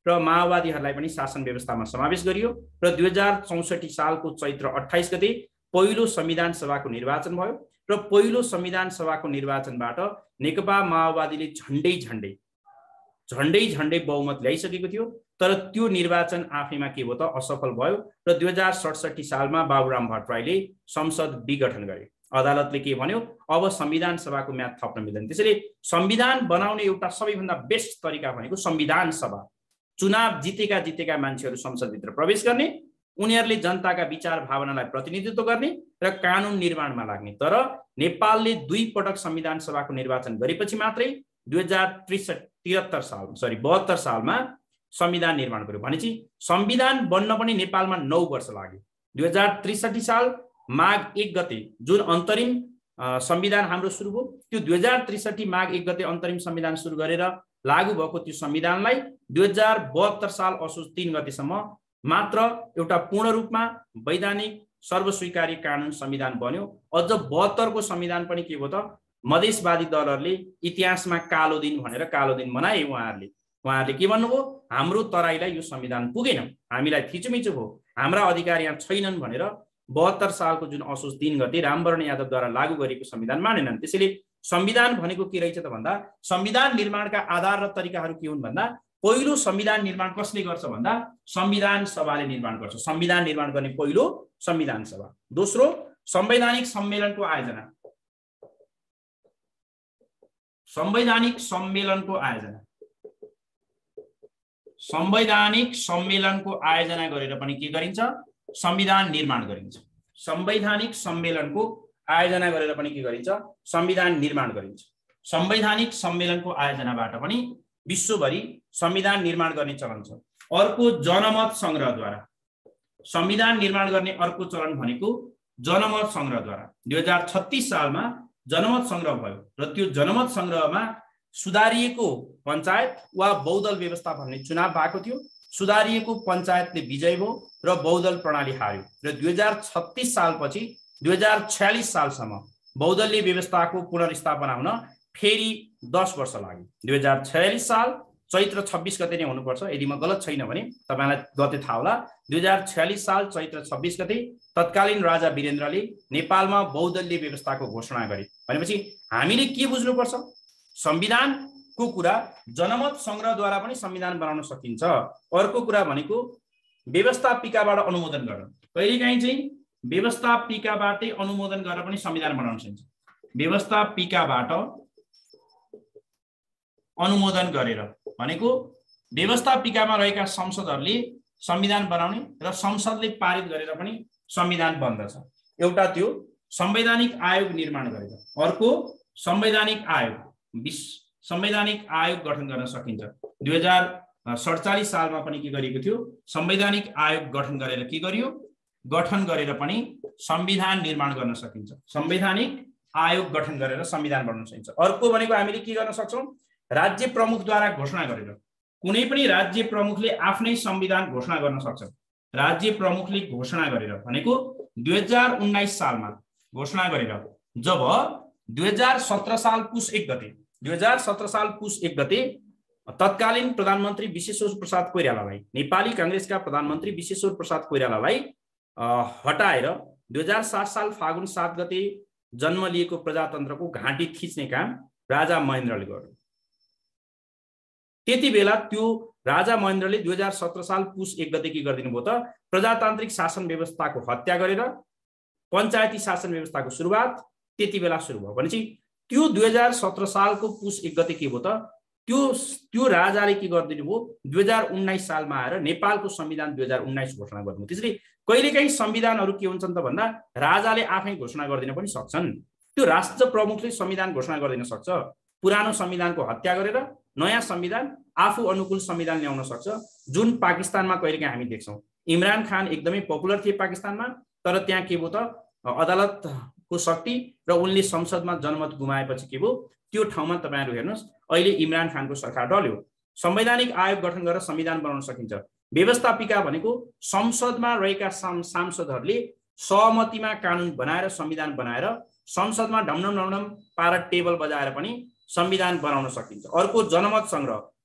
र माओवादीहरूलाई पनि शासन व्यवस्थामा समावेश गरियो र दुई हजार चौसठी सालको चैत्र अट्ठाइस गते पहिलो संविधान सभाको निर्वाचन भयो र पहिलो संविधान सभाको निर्वाचनबाट नेकपा माओवादीले झण्डै झण्डै झण्डै झण्डै बहुमत ल्याइसकेको थियो। तर त्यो निर्वाचन आफैमा के भयो त असफल भयो र दुई हजार सडसठी सालमा बाबुराम भट्टराईले संसद विघटन गरे। अदालतले के भन्यो, अब संविधान सभाको म्याद थप्न मिल्दैन। त्यसैले संविधान बनाउने एउटा सबैभन्दा बेस्ट तरिका भनेको संविधान सभा। चुनाव जितेका जितेका मान्छेहरू संसदभित्र प्रवेश गर्ने, उनीहरूले जनताका विचार भावनालाई प्रतिनिधित्व गर्ने र कानुन निर्माणमा लाग्ने। तर नेपालले दुई पटक संविधान सभाको निर्वाचन गरेपछि मात्रै दुई हजार त्रिसठी त्रिहत्तर साल सरी बहत्तर सालमा संविधान निर्माण गर्यो। भनेपछि संविधान बन्न पनि नेपालमा नौ वर्ष लाग्यो। दुई हजार त्रिसठी साल माघ एक गते जुन अन्तरिम संविधान हाम्रो सुरु भयो, त्यो दुई हजार त्रिसठी माघ एक गते अन्तरिम संविधान सुरु गरेर लागू भएको त्यो संविधानलाई दुई हजार बहत्तर साल असोज तीन गतेसम्म मात्र एउटा पूर्ण रूपमा वैधानिक सर्वस्वीकार्य कानुन संविधान बन्यो। अझ बहत्तरको संविधान पनि के भयो त मधेसवादी दलहरूले इतिहासमा कालो दिन भनेर कालो दिन मनाए। उहाँहरूले उहाँहरूले के भन्नुभयो, हाम्रो तराईलाई यो संविधान पुगेन, हामीलाई थिचोमिचो भयो, हाम्रा अधिकार यहाँ छैनन् भनेर बहत्तर सालको जुन असोज तीन गते रामवरण यादवद्वारा लागू गरेको संविधान मानेनन्। त्यसैले संविधान भनेको के रहेछ त भन्दा संविधान निर्माणका आधार र तरिकाहरू के हुन् भन्दा पहिलो संविधान निर्माण कसले गर्छ भन्दा संविधान सभाले निर्माण गर्छ। संविधान निर्माण गर्ने पहिलो संविधान सभा। दोस्रो संवैधानिक सम्मेलनको आयोजना। संवैधानिक सम्मेलनको आयोजना संवैधानिक सम्मेलनको आयोजना गरेर पनि के गरिन्छ, संविधान निर्माण गरिन्छ। संवैधानिक सम्मेलनको आयोजना गरेर पनि के गरिन्छ, संविधान निर्माण गरिन्छ। संवैधानिक सम्मेलनको आयोजनाबाट पनि विश्वभरि संविधान निर्माण गर्ने चलन छ। अर्को जनमत संग्रहद्वारा संविधान निर्माण गर्ने अर्को चलन भनेको जनमत संग्रहद्वारा। दुई हजार छत्तीस सालमा जनमत संग्रह भयो र त्यो जनमत संग्रहमा सुधारिएको पञ्चायत वा बहुदल व्यवस्था भन्ने चुनाव भएको थियो। सुधारिएको पञ्चायतले विजय भयो र बहुदल प्रणाली हार्यो र दुई हजार छत्तीस सालपछि दुई हजार छयालिस सालसम्म बहुदलीय व्यवस्थाको पुनर्स्थापना हुन फेरि दस वर्ष लाग्यो। दुई हजार छयालिस साल चैत्र छब्बिस गते नै हुनुपर्छ, यदि म गलत छैन भने तपाईँलाई गते थाहा होला। दुई हजार छयालिस साल चैत्र छब्बिस गते तत्कालीन राजा वीरेन्द्रले नेपालमा बहुदलीय व्यवस्थाको घोषणा गरे। भनेपछि हामीले के बुझ्नुपर्छ, संविधानको कुरा जनमत संग्रहद्वारा पनि संविधान बनाउन सकिन्छ। अर्को कुरा भनेको व्यवस्थापिकाबाट अनुमोदन गर्न। कहिलेकाहीँ चाहिँ व्यवस्थापिकाबाटै अनुमोदन गरेर पनि संविधान बनाउन सकिन्छ। व्यवस्थापिकाबाट अनुमोदन गरेर भनेको व्यवस्थापिकामा रहेका संसदहरूले संविधान बनाउने र संसदले पारित गरेर पनि संविधान बन्दछ। एउटा त्यो संवैधानिक आयोग निर्माण गरेर, अर्को संवैधानिक आयोग संवैधानिक आयोग गठन गर्न सकिन्छ। दुई हजार सडचालिस सालमा पनि के गरिएको थियो, संवैधानिक आयोग गठन गरेर के गरियो, गठन गरेर पनि संविधान निर्माण गर्न सकिन्छ। संवैधानिक आयोग गठन गरेर संविधान बनाउन सकिन्छ। अर्को भनेको हामीले के गर्न सक्छौँ, राज्य प्रमुखद्वारा घोषणा गरेर। कुनै पनि राज्य प्रमुखले आफ्नै संविधान घोषणा गर्न सक्छ। राज्य प्रमुखले घोषणा गरेर भनेको दुई हजार उन्नाइस सालमा घोषणा गरेर जब दुई हजार सत्र साल पुस एक गते दुई हजार सत्र साल पुस एक गते तत्कालीन प्रधानमन्त्री विश्वेश्वर प्रसाद कोइरालालाई, नेपाली कांग्रेसका प्रधानमन्त्री विश्वेश्वर प्रसाद कोइरालालाई हटाएर दुई हजार सात साल फागुन सात गते जन्म लिएको प्रजातन्त्रको घाँटी थिच्ने काम राजा महेन्द्रले गर्यो। त्यति बेला त्यो राजा महेन्द्रले दुई हजार सत्र साल पुस एक गते के गरिदिनु भयो त, प्रजातान्त्रिक शासन व्यवस्थाको हत्या गरेर पञ्चायती शासन व्यवस्थाको सुरुवात त्यति बेला सुरु भयो। भनेपछि त्यो दुई हजार सत्र सालको पुस एक गते के भयो त, त्यो त्यो राजाले के गरिदिनु भयो, दुई हजार उन्नाइस सालमा आएर नेपालको संविधान दुई हजार उन्नाइस घोषणा गर्नुभयो। त्यसैले कहिलेकाहीँ संविधानहरू के हुन्छन् त भन्दा राजाले आफै घोषणा गरिदिन पनि सक्छन्। त्यो राष्ट्र प्रमुखले संविधान घोषणा गरिदिन सक्छ। पुरानो संविधानको हत्या गरेर नयाँ संविधान, आफू अनुकूल संविधान ल्याउन सक्छ। जुन पाकिस्तानमा कहिलेकाहीँ हामी देख्छौँ, इमरान खान एकदमै पपुलर थिए पाकिस्तानमा, तर त्यहाँ के भयो त, अदालतको शक्ति र उनले संसदमा जनमत गुमाएपछि के भयो, त्यो ठाउँमा तपाईँहरू हेर्नुहोस् अहिले इमरान खानको सरकार ढल्यो। संवैधानिक आयोग गठन गरेर संविधान बनाउन सकिन्छ। व्यवस्थापिका भनेको संसदमा रहेका सांसदहरूले सहमतिमा कानुन बनाएर संविधान बनाएर संसदमा ढमढम ढमढम पारा टेबल बजाएर पनि संविधान बनाउन सकिन्छ। अर्को जनमत संग्रह।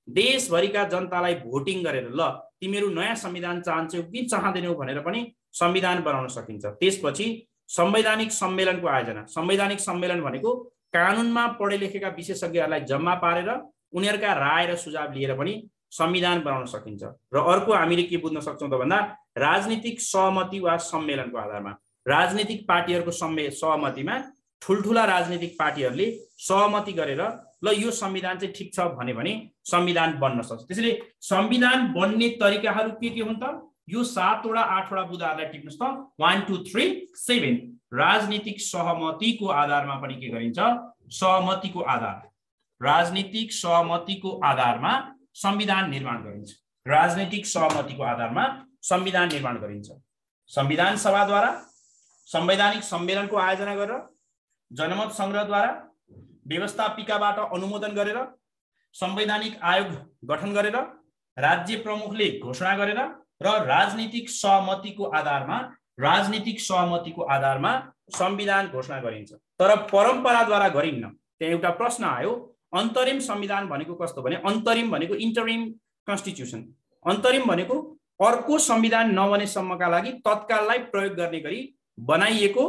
देशभरिका जनतालाई भोटिङ गरेर ल तिमीहरू नयाँ संविधान चाहन्छौ कि चाहँदैनौ भनेर पनि संविधान बनाउन सकिन्छ। त्यसपछि संवैधानिक सम्मेलनको आयोजना, संवैधानिक सम्मेलन भनेको कानुनमा पढे लेखेका विशेषज्ञहरूलाई जम्मा पारेर उनीहरूका राय र सुझाव लिएर पनि संविधान बनाउन सकिन्छ। र अर्को हामीले के बुझ्न सक्छौँ त भन्दा राजनीतिक सहमति वा सम्मेलनको आधारमा, राजनीतिक पार्टीहरूको सहमतिमा ठुल्ठुला राजनीतिक पार्टीहरूले सहमति गरेर ल यो संविधान चाहिँ ठिक छ भने भने संविधान बन्न सक्छ। त्यसैले संविधान बन्ने तरिकाहरू के के हुन् त? यो सातवटा आठवटा बुदाहरूलाई टिप्नुस् त। वान टू थ्री सेभेन राजनीतिक सहमतिको आधारमा पनि के गरिन्छ? सहमतिको आधार, राजनीतिक सहमतिको आधारमा संविधान निर्माण गरिन्छ। राजनीतिक सहमतिको आधारमा संविधान निर्माण गरिन्छ। संविधान सभाद्वारा, संवैधानिक सम्मेलनको आयोजना गरेर, जनमत संग्रहद्वारा, व्यवस्थापिकाबाट अनुमोदन गरेर, संवैधानिक आयोग गठन गरेर, राज्य प्रमुखले घोषणा गरेर र राजनीतिक सहमतिको आधारमा राजनीतिक सहमतिको आधारमा संविधान घोषणा गरिन्छ। तर परम्पराद्वारा गरिन्न। त्यहाँ एउटा प्रश्न आयो, अन्तरिम संविधान भनेको कस्तो भने अन्तरिम भनेको इन्टरिम कन्स्टिट्युसन, अन्तरिम भनेको अर्को संविधान नबनेसम्मका लागि तत्काललाई प्रयोग गर्ने गरी बनाइएको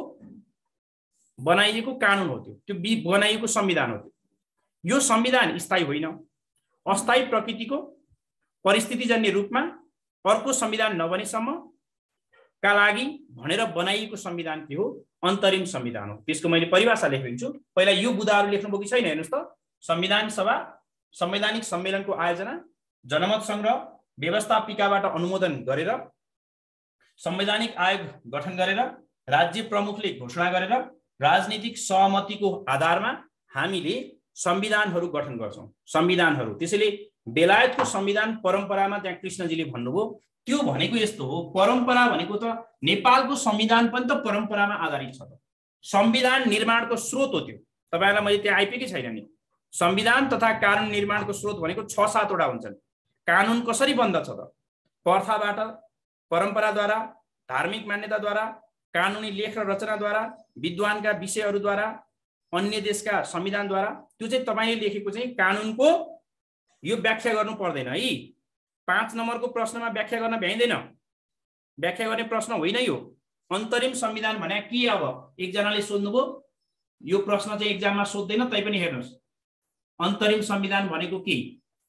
बनाइएको कानुन हो। त्यो त्यो बनाइएको संविधान हो। त्यो यो संविधान स्थायी होइन, अस्थायी प्रकृतिको परिस्थितिजन्य रूपमा अर्को संविधान नबनेसम्म का लागि भनेर बनाइएको संविधान के हो? अन्तरिम संविधान हो। त्यसको मैले परिभाषा लेखिदिन्छु। पहिला यो बुदाहरू लेख्नुभयो कि छैन हेर्नुस् त। संविधान सभा, संवैधानिक सम्मेलनको आयोजना, जनमत संग्रह, व्यवस्थापिकाबाट अनुमोदन गरेर, संवैधानिक आयोग गठन गरेर, राज्य प्रमुखले घोषणा गरेर, राजनीतिक सहमतिको आधारमा हामीले संविधानहरू गठन गर्छौं। संविधानहरू त्यसैले बेलायतको संविधान परम्परामा त्यहाँ कृष्णजीले भन्नुभयो त्यो भनेको यस्तो हो। परम्परा भनेको त नेपालको संविधान पनि त परम्परामा आधारित छ। संविधान निर्माणको स्रोत हो त्यो। तपाईहरुलाई मैले त्यहाँ आइपुगेकै छैन नि। संविधान तथा कानुन निर्माणको स्रोत भनेको छ सातवटा हुन्छन्। कानुन कसरी बन्दछ त? प्रथाबाट, परम्पराद्वारा, धार्मिक मान्यताद्वारा, कानुनी लेख र रचनाद्वारा, विद्वानका विषयहरूद्वारा, अन्य देशका संविधानद्वारा। त्यो चाहिँ तपाईले लेखेको चाहिँ कानुनको यो व्याख्या गर्नु पर्दैन है। पाँच नम्बरको प्रश्नमा व्याख्या गर्न भ्याइदैन। व्याख्या गर्ने प्रश्न होइन यो। अन्तरिम संविधान भने के? अब एकजनाले सोध्नुभयो, यो प्रश्न चाहिँ एक्जाममा सोध्दैन, तैपनि हेर्नुस् अन्तरिम संविधान भनेको के?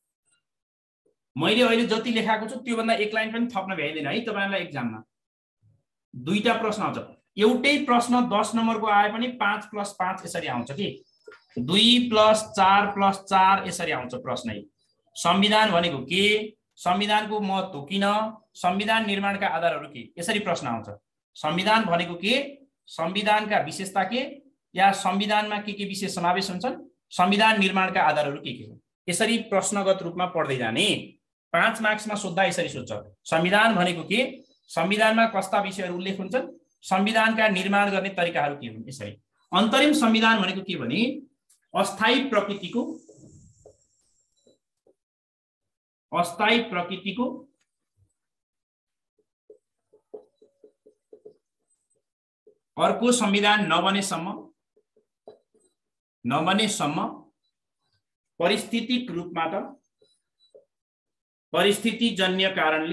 मैले अहिले जति लेखाएको छु त्यो भन्दा एक लाइन पनि थप्न भ्याइदैन है तपाईहरुलाई एक्जाममा। दुईटा प्रश्न आउँछ। एउटै प्रश्न दस नम्बरको आए पनि पाँच प्लस पाँच यसरी आउँछ कि दुई प्लस चार प्लस चार यसरी आउँछ प्रश्नै। संविधान भनेको के? संविधानको महत्त्व किन? संविधान निर्माणका आधारहरू के? यसरी प्रश्न आउँछ। संविधान भनेको के? संविधानका विशेषता के? या संविधानमा के के विषय समावेश हुन्छन्? संविधान निर्माणका आधारहरू के के हुन्? यसरी प्रश्नगत रूपमा पढ्दै जाने। पाँच मार्क्समा सोध्दा यसरी सोध्छ। संविधान भनेको के? संविधानमा कस्ता विषयहरू उल्लेख हुन्छन्? संविधानका निर्माण गर्ने तरिकाहरू के हुन्? यसरी। अन्तरिम संविधान भनेको के भने अस्थायी प्रकृतिको अस्थायी प्रकृतिको अर्को संविधान नबनेसम्म नबनेसम्म परिस्थितिक रूपबाट परिस्थितिजन्य कारणले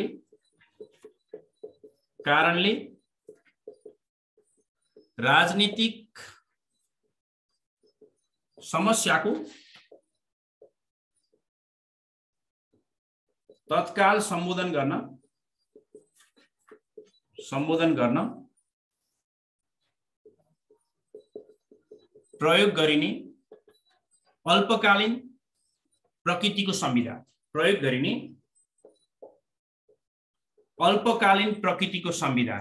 कारणले राजनीतिक समस्याको तत्काल सम्बोधन गर्न सम्बोधन गर्न प्रयोग गरिने अल्पकालीन प्रकृतिको संविधान प्रयोग गरिने अल्पकालीन प्रकृतिको संविधान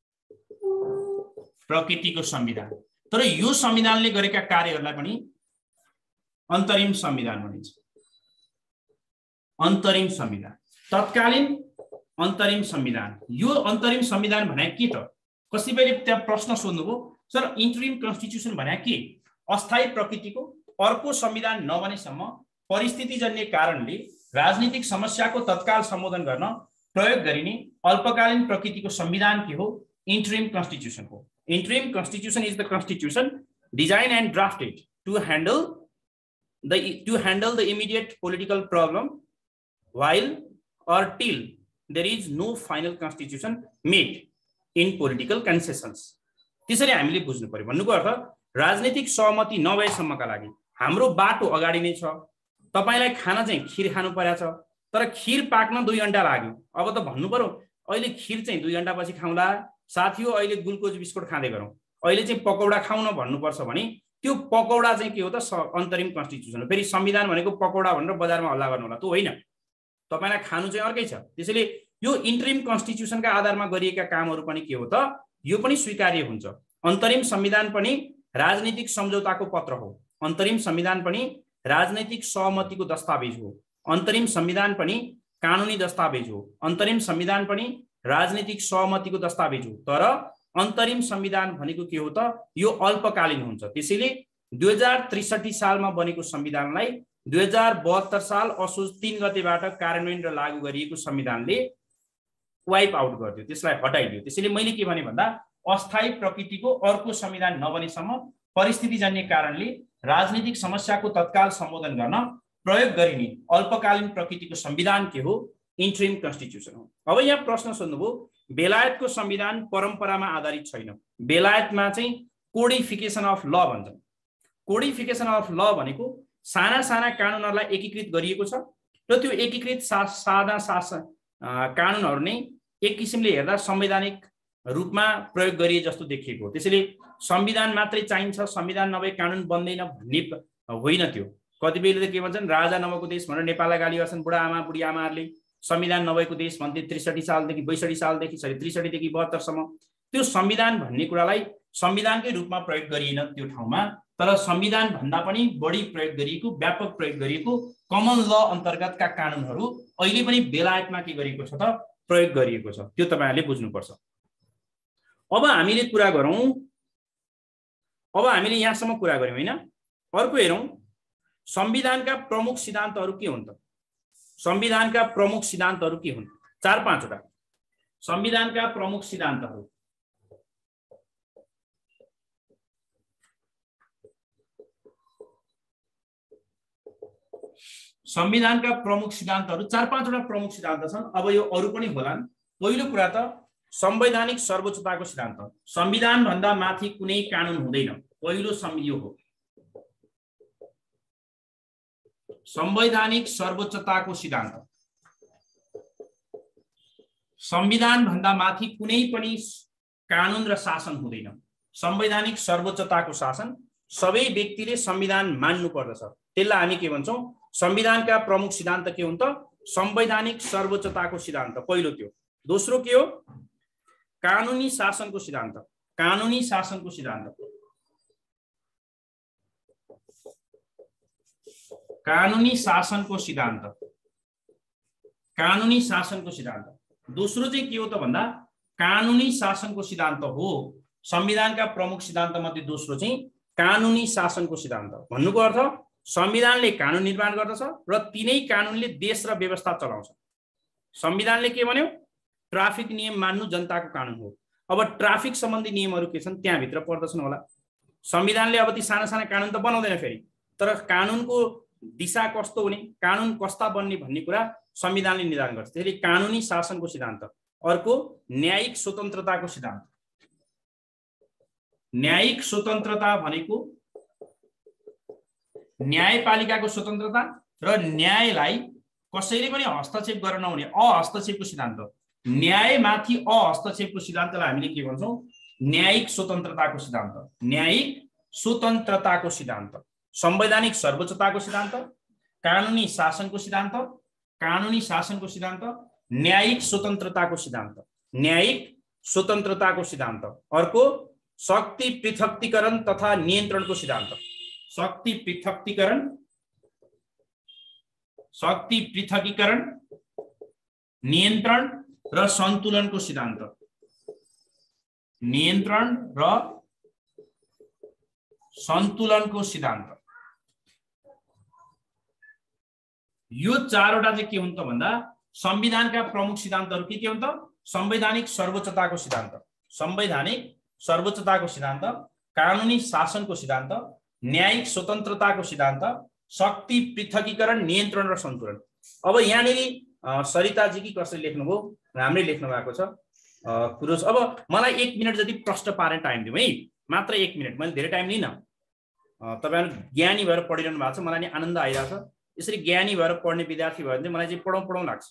प्रकृतिको संविधान। तर यो संविधानले गरेका कार्यहरूलाई पनि अन्तरिम संविधान भनिन्छ। अन्तरिम संविधान, तत्कालीन अन्तरिम संविधान। यो अन्तरिम संविधान भने के त? कसैले त्यहाँ प्रश्न सोध्नुभयो, सर इन्टरिम कन्स्टिट्युसन भने के? अस्थायी प्रकृतिको अर्को संविधान नबनेसम्म परिस्थितिजन्य कारणले राजनीतिक समस्याको तत्काल सम्बोधन गर्न प्रयोग गरिने अल्पकालीन प्रकृतिको संविधान के हो? इन्टरिम कन्स्टिट्युसन हो। Interim constitution is the constitution designed and drafted to handle the to handle the immediate political problem while or till there is no final constitution made in political concessions. त्यसरी हामीले बुझ्नु पर्यो। भन्नुको अर्थ राजनीतिक सहमति नभएसम्मका लागि हाम्रो बाटो अगाडि नै छ। तपाईलाई खाना चाहिँ खीर खानु पर्या छ, तर खीर पाक्न दुई घण्टा लाग्यो। अब त भन्नु पर्यो अहिले खीर चाहिँ दुई घण्टा पछि खाउँला, साथीहो अहिले ग्लुकोज बिस्कुट खाँदै गरौँ, अहिले चाहिँ पकौडा खाउन भन्नुपर्छ भने त्यो पकौडा चाहिँ के हो त अन्तरिम कन्स्टिट्युसन हो। फेरि संविधान भनेको पकौडा भनेर बजारमा हल्ला गर्नु होला, त्यो होइन। तपाईलाई खानु चाहिँ अर्कै छ। त्यसैले यो इन्टरिम कन्स्टिट्युसनका आधारमा गरिएका कामहरू पनि के हो त, यो पनि स्वीकार्य हुन्छ। अन्तरिम संविधान पनि राजनीतिक सम्झौताको पत्र हो। अन्तरिम संविधान पनि राजनैतिक सहमतिको दस्तावेज हो। अन्तरिम संविधान पनि कानुनी दस्तावेज हो। अन्तरिम संविधान पनि राजनीतिक सहमतिको दस्तावेज हो। तर अन्तरिम संविधान भनेको के हो त, यो अल्पकालीन हुन्छ। त्यसैले दुई हजार त्रिसठी सालमा बनेको संविधानलाई दुई हजार बहत्तर साल असोज तीन गतेबाट कार्यान्वयन र लागू गरिएको संविधानले वाइप आउट गरिदियो, त्यसलाई हटाइदियो। त्यसैले मैले के भने भन्दा अस्थायी प्रकृतिको अर्को संविधान नबनेसम्म परिस्थितिजन्य कारणले राजनीतिक समस्याको तत्काल सम्बोधन गर्न प्रयोग गरिने अल्पकालीन प्रकृतिको संविधान के हो, इन्टरिम कन्स्टिट्युसन हो। अब यहाँ प्रश्न सोध्नुभयो बेलायतको संविधान परम्परामा आधारित छैन। बेलायतमा चाहिँ कोडिफिकेसन अफ ल भन्छन्। कोडिफिकेसन अफ ल भनेको साना साना कानुनहरूलाई एकीकृत गरिएको छ र त्यो एकीकृत सा सादा शासन कानुनहरू नै एक किसिमले हेर्दा संवैधानिक रूपमा प्रयोग गरिए जस्तो देखिएको हो। त्यसैले संविधान मात्रै चाहिन्छ, संविधान नभए कानुन बन्दैन भन्ने होइन। त्यो कतिपयले त के भन्छन्, राजा नभएको देश भनेर नेपाललाई गाली गर्छन्। बुढा आमा बुढी आमाहरूले संविधान नभएको देश भन्थे त्रिसठी सालदेखि बैसठी सालदेखि सरी त्रिसठीदेखि बहत्तरसम्म। त्यो संविधान भन्ने कुरालाई संविधानकै रूपमा प्रयोग गरिएन त्यो ठाउँमा, तर संविधान भन्दा पनि बढी प्रयोग गरिएको, व्यापक प्रयोग गरिएको कमन ल अन्तर्गतका कानुनहरू अहिले पनि बेलायतमा के गरिएको छ त, प्रयोग गरिएको छ। त्यो तपाईहरुले बुझ्नुपर्छ। अब हामीले कुरा गरौँ, अब हामीले यहाँसम्म कुरा गर्यौं हैन। अर्को हेरौं, संविधानका प्रमुख सिद्धान्तहरू के हुन् त? संविधानका प्रमुख सिद्धान्तहरू के हुन्? चार पाँचवटा संविधानका प्रमुख सिद्धान्तहरू। संविधानका प्रमुख सिद्धान्तहरू चार पाँचवटा प्रमुख सिद्धान्त छन्। अब यो अरु पनि होलान्। पहिलो कुरा त संवैधानिक सर्वोच्चताको सिद्धान्त। संविधान भन्दा माथि कुनै कानुन हुँदैन, पहिलो यो हो। संवैधानिक सर्वोच्चताको सिद्धान्त। संविधान भन्दा माथि कुनै पनि कानुन र शासन हुँदैन। संवैधानिक सर्वोच्चताको शासन, सबै व्यक्तिले संविधान मान्नु पर्दछ। त्यसलाई हामी के भन्छौं? संविधानका प्रमुख सिद्धान्त के हुन् त? संवैधानिक सर्वोच्चताको सिद्धान्त पहिलो त्यो। दोस्रो के हो? कानुनी शासनको सिद्धान्त। कानुनी शासनको सिद्धान्त। कानुनी शासनको सिद्धान्त। कानुनी शासनको सिद्धान्त। दोस्रो चाहिँ के हो त भन्दा कानुनी शासनको सिद्धान्त हो। संविधानका प्रमुख सिद्धान्त मध्ये दोस्रो चाहिँ कानुनी शासनको सिद्धान्त। भन्नुको अर्थ संविधानले कानुन निर्माण गर्दछ र तिनै कानुनले देश र व्यवस्था चलाउँछ। संविधानले के भन्यो? ट्राफिक नियम मान्नु जनताको कानुन हो। अब ट्राफिक सम्बन्धी नियमहरू के छन् त्यहाँ भित्र पर्दछन् होला। संविधानले अब ती साना साना कानुन त बनाउँदैन फेरि, तर कानुनको दिशा कस्तो हुने, कानुन कस्ता बन्ने भन्ने कुरा संविधानले निर्धारण गर्छ। त्यसैले कानुनी शासनको सिद्धान्त। अर्को न्यायिक स्वतन्त्रताको सिद्धान्त। न्यायिक स्वतन्त्रता भनेको न्यायपालिकाको स्वतन्त्रता र न्यायलाई कसैले पनि हस्तक्षेप गर्न नहुने अहस्तक्षेपको सिद्धान्त। न्यायमाथि अहस्तक्षेपको सिद्धान्तलाई हामीले के भन्छौं? न्यायिक स्वतन्त्रताको सिद्धान्त। न्यायिक स्वतन्त्रताको सिद्धान्त। संवैधानिक सर्वोच्चताको सिद्धान्त, कानुनी शासनको सिद्धान्त, कानुनी शासनको सिद्धान्त, न्यायिक स्वतन्त्रताको सिद्धान्त। न्यायिक स्वतन्त्रताको सिद्धान्त। अर्को शक्ति पृथकीकरण तथा नियन्त्रणको सिद्धान्त। शक्ति पृथकीकरण, शक्ति पृथकीकरण, नियन्त्रण र सन्तुलनको सिद्धान्त। नियन्त्रण र सन्तुलनको सिद्धान्त। यो चारवटा चाहिँ के हुन् त भन्दा संविधानका प्रमुख सिद्धान्तहरू के के हुन् त? संवैधानिक सर्वोच्चताको सिद्धान्त, संवैधानिक सर्वोच्चताको सिद्धान्त, कानुनी शासनको सिद्धान्त, न्यायिक स्वतन्त्रताको सिद्धान्त, शक्ति पृथकीकरण, नियन्त्रण र सन्तुलन। अब यहाँनिर सरिताजी कि कसरी लेख्नुभयो, राम्रै लेख्नु भएको छ कुरोज। अब मलाई एक मिनट जति प्रश्न पार्ने टाइम दिउँ है, मात्र एक मिनट, मैले धेरै टाइम लिन। तपाईँहरू ज्ञानी भएर पढिरहनु भएको छ, मलाई नि आनन्द आइरहेको छ। यसरी ज्ञानी भएर पढ्ने विद्यार्थी भयो भने चाहिँ मलाई चाहिँ पढौँ पढौँ लाग्छ।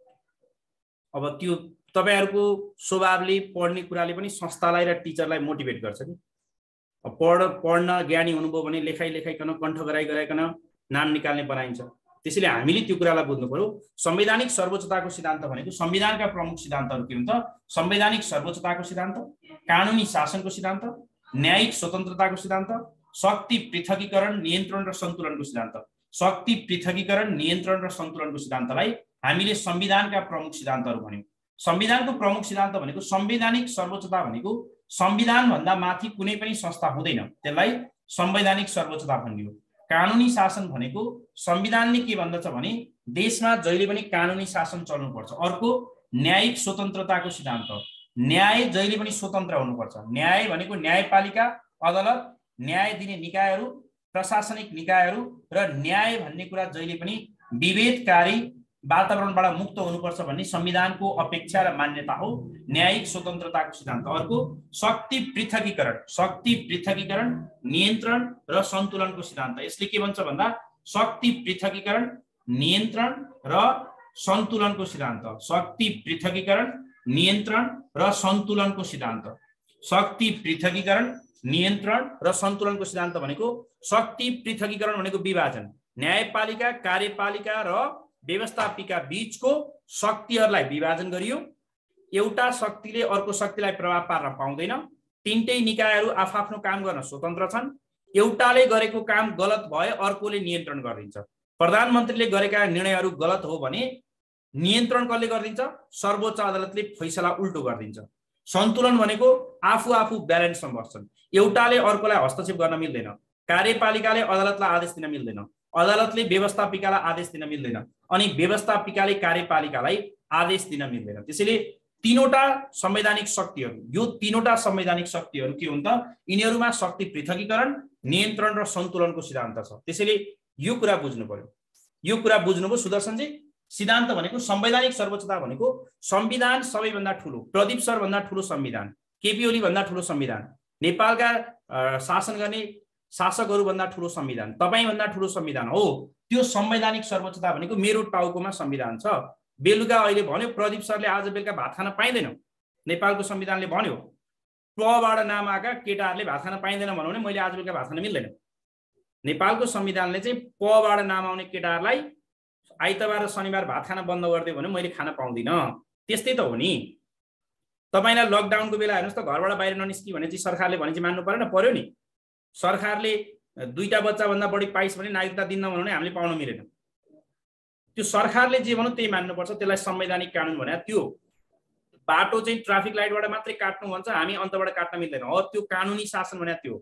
अब त्यो तपाईँहरूको स्वभावले पढ्ने कुराले पनि संस्थालाई र टिचरलाई मोटिभेट गर्छ कि पढ पढ्न ज्ञानी हुनुभयो भने लेखाइ लेखाइकन कण्ठ गराइ गराइकन नाम निकाल्ने बनाइन्छ। त्यसैले हामीले त्यो कुरालाई बुझ्नु पर्यो। संवैधानिक सर्वोच्चताको सिद्धान्त भनेको संविधानका प्रमुख सिद्धान्तहरू के हुन्छ? संवैधानिक सर्वोच्चताको सिद्धान्त, कानुनी शासनको सिद्धान्त, न्यायिक स्वतन्त्रताको सिद्धान्त, शक्ति पृथकीकरण नियन्त्रण र सन्तुलनको सिद्धान्त। शक्ति पृथकीकरण नियन्त्रण र सन्तुलनको सिद्धान्तलाई हामीले संविधानका प्रमुख सिद्धान्तहरू भन्यौँ। संविधानको प्रमुख सिद्धान्त भनेको संवैधानिक सर्वोच्चता भनेको संविधान भन्दा माथि कुनै पनि संस्था हुँदैन, त्यसलाई संवैधानिक सर्वोच्चता भनियो। कानुनी शासन भनेको संविधानले के भन्दछ भने देशमा जहिले पनि कानुनी शासन चल्नुपर्छ। अर्को न्यायिक स्वतन्त्रताको सिद्धान्त, न्याय जहिले पनि स्वतन्त्र हुनुपर्छ। न्याय भनेको न्यायपालिका, अदालत, न्याय दिने निकायहरू, प्रशासनिक निकायहरू र न्याय भन्ने कुरा जहिले पनि विभेदकारी वातावरणबाट मुक्त हुनुपर्छ भन्ने संविधानको अपेक्षा र मान्यता हो न्यायिक स्वतन्त्रताको सिद्धान्त। अर्को शक्ति पृथकीकरण, शक्ति पृथकीकरण नियन्त्रण र सन्तुलनको सिद्धान्त। यसले के भन्छ भन्दा शक्ति पृथकीकरण नियन्त्रण र सन्तुलनको सिद्धान्त। शक्ति पृथकीकरण नियन्त्रण र सन्तुलनको सिद्धान्त। शक्ति पृथकीकरण नियन्त्रण र सन्तुलनको सिद्धान्त भनेको शक्ति पृथकीकरण भनेको विभाजन, न्यायपालिका कार्यपालिका र व्यवस्थापिका बीचको शक्तिहरूलाई विभाजन गरियो। एउटा शक्तिले अर्को शक्तिलाई प्रभाव पार्न पाउँदैन। तीनटै निकायहरू आफआफ्नो काम गर्न स्वतन्त्र छन्। एउटाले गरेको काम गलत भए अर्कोले नियन्त्रण गरिदिन्छ। प्रधानमन्त्रीले गरेका निर्णयहरू गलत हो भने नियन्त्रण कसले गरिदिन्छ? सर्वोच्च अदालतले फैसला उल्टो गरिदिन्छ। सन्तुलन भनेको आफू आफू ब्यालेन्समा बस्छन्। एउटाले अर्कोलाई हस्तक्षेप गर्न मिल्दैन। कार्यपालिकाले अदालतलाई आदेश दिन मिल्दैन, अदालतले व्यवस्थापिकालाई आदेश दिन मिल्दैन, अनि व्यवस्थापिकाले कार्यपालिकालाई आदेश दिन मिल्दैन। त्यसैले तीनवटा संवैधानिक शक्तिहरू, यो तीनवटा संवैधानिक शक्तिहरू के हुन् त? यिनीहरूमा शक्ति पृथकीकरण नियन्त्रण र सन्तुलनको सिद्धान्त छ। त्यसैले यो कुरा बुझ्नु पर्यो। यो कुरा बुझ्नुभयो सुदर्शनजी? सिद्धान्त भनेको संवैधानिक सर्वोच्चता भनेको संविधान सबैभन्दा ठुलो, प्रदीप सर भन्दा ठुलो संविधान, केपी ओली भन्दा ठुलो संविधान, नेपालका शासन गर्ने शासकहरू भन्दा ठुलो संविधान, तपाईँ भन्दा ठुलो संविधान हो। त्यो संवैधानिक सर्वोच्चता भनेको मेरो टाउकोमा संविधान छ। बेलुका अहिले भन्यो प्रदीप सरले आज बेलुका भात खान पाइँदैन, नेपालको संविधानले भन्यो पबाट नाम आएका केटाहरूले भात खान पाइँदैन भन्यो भने मैले आज बेलुका भात खान मिल्दैन। नेपालको संविधानले चाहिँ पबाट नाम आउने केटाहरूलाई आइतबार र शनिबार भात खान बन्द गरिदियो भने मैले खान पाउँदिनँ। त्यस्तै त हो नि। तपाईँलाई लकडाउनको बेला हेर्नुहोस् त, घरबाट बाहिर ननिस्कि भने चाहिँ सरकारले भने चाहिँ मान्नु परेन? पर्यो नि। सरकारले दुईटा बच्चाभन्दा बढी पाइस भने नागरिकता दिन्न भन्यो भने हामीले पाउन मिलेन। त्यो सरकारले जे भन्यो त्यही मान्नुपर्छ। त्यसलाई संवैधानिक कानुन भने त्यो बाटो चाहिँ ट्राफिक लाइटबाट मात्रै काट्नु भन्छ, हामी अन्तबाट काट्न मिल्दैन। हो, त्यो कानुनी शासन भने त्यो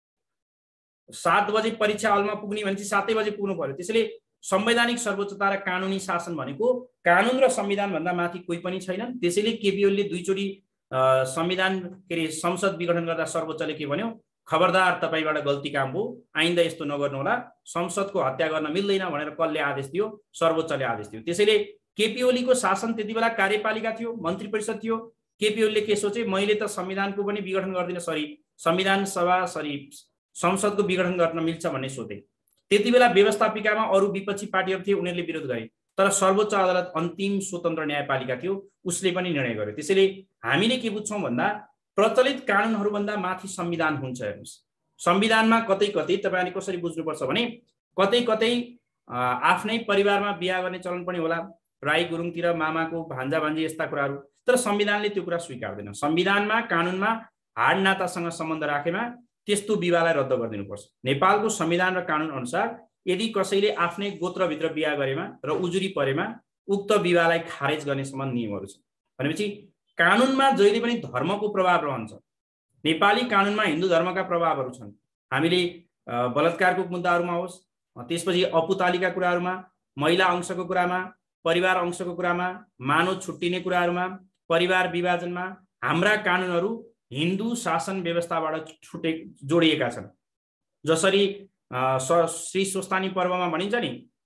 सात बजे परीक्षा हलमा पुग्ने भने चाहिँ सातै बजे पुग्नु पर्यो। त्यसैले संवैधानिक सर्वोच्चता र कानुनी शासन भनेको कानुन र संविधान भन्दा माथि कोही पनि छैनन्। त्यसैले केपी ओलीले दुईचोटि संविधान के अरे संसद विघटन गर्दा सर्वोच्चले के भन्यो? खबरदार, तपाईँबाट गल्ती काम हो, आइन्दा यस्तो नगर्नु होला, संसदको हत्या गर्न मिल्दैन भनेर कसले आदेश दियो? सर्वोच्चले आदेश दियो। त्यसैले केपी ओलीको शासन त्यति बेला कार्यपालिका थियो, मन्त्री परिषद थियो। केपी ओलीले के सोचे? मैले त संविधानको पनि विघटन गर्दिनँ, सरी संविधान सभा सरी संसदको विघटन गर्न मिल्छ भन्ने सोचे। त्यति बेला व्यवस्थापिकामा अरू विपक्षी पार्टीहरू थिए, उनीहरूले विरोध गरे, तर सर्वोच्च अदालत अन्तिम स्वतन्त्र न्यायपालिका थियो, उसले पनि निर्णय गर्यो। त्यसैले हामीले के बुझ्छौँ भन्दा प्रचलित कानुनहरूभन्दा माथि संविधान हुन्छ। हेर्नुहोस्, संविधानमा कतै कतै तपाईँले कसरी बुझ्नुपर्छ भने कतै कतै आफ्नै परिवारमा बिहा गर्ने चलन पनि होला, राई गुरुङतिर मामाको भान्जा भान्जी यस्ता कुराहरू, तर संविधानले त्यो कुरा स्वीकार्दैन। संविधानमा कानुनमा हाड नातासँग सम्बन्ध राखेमा त्यस्तो विवाहलाई रद्द गरिदिनुपर्छ। नेपालको संविधान र कानुन अनुसार यदि कसैले आफ्नै गोत्रभित्र बिहा गरेमा र उजुरी परेमा उक्त विवाहलाई खारेज गर्ने सम्बन्ध नियमहरू छ। भनेपछि कानुनमा जहिले पनि धर्मको प्रभाव रहन्छ। नेपाली कानुनमा हिन्दू धर्मका प्रभावहरू छन्। हामीले बलात्कारको मुद्दाहरूमा होस्, त्यसपछि अपुतालीका कुराहरूमा, महिला अंशको कुरामा, परिवार अंशको कुरामा, मानव छुट्टिने कुराहरूमा, परिवार विभाजनमा हाम्रा कानुनहरू हिन्दू शासन व्यवस्थाबाट छुटे जोडिएका छन्। जसरी श्री स्वस्तानी पर्वमा भनिन्छ नि,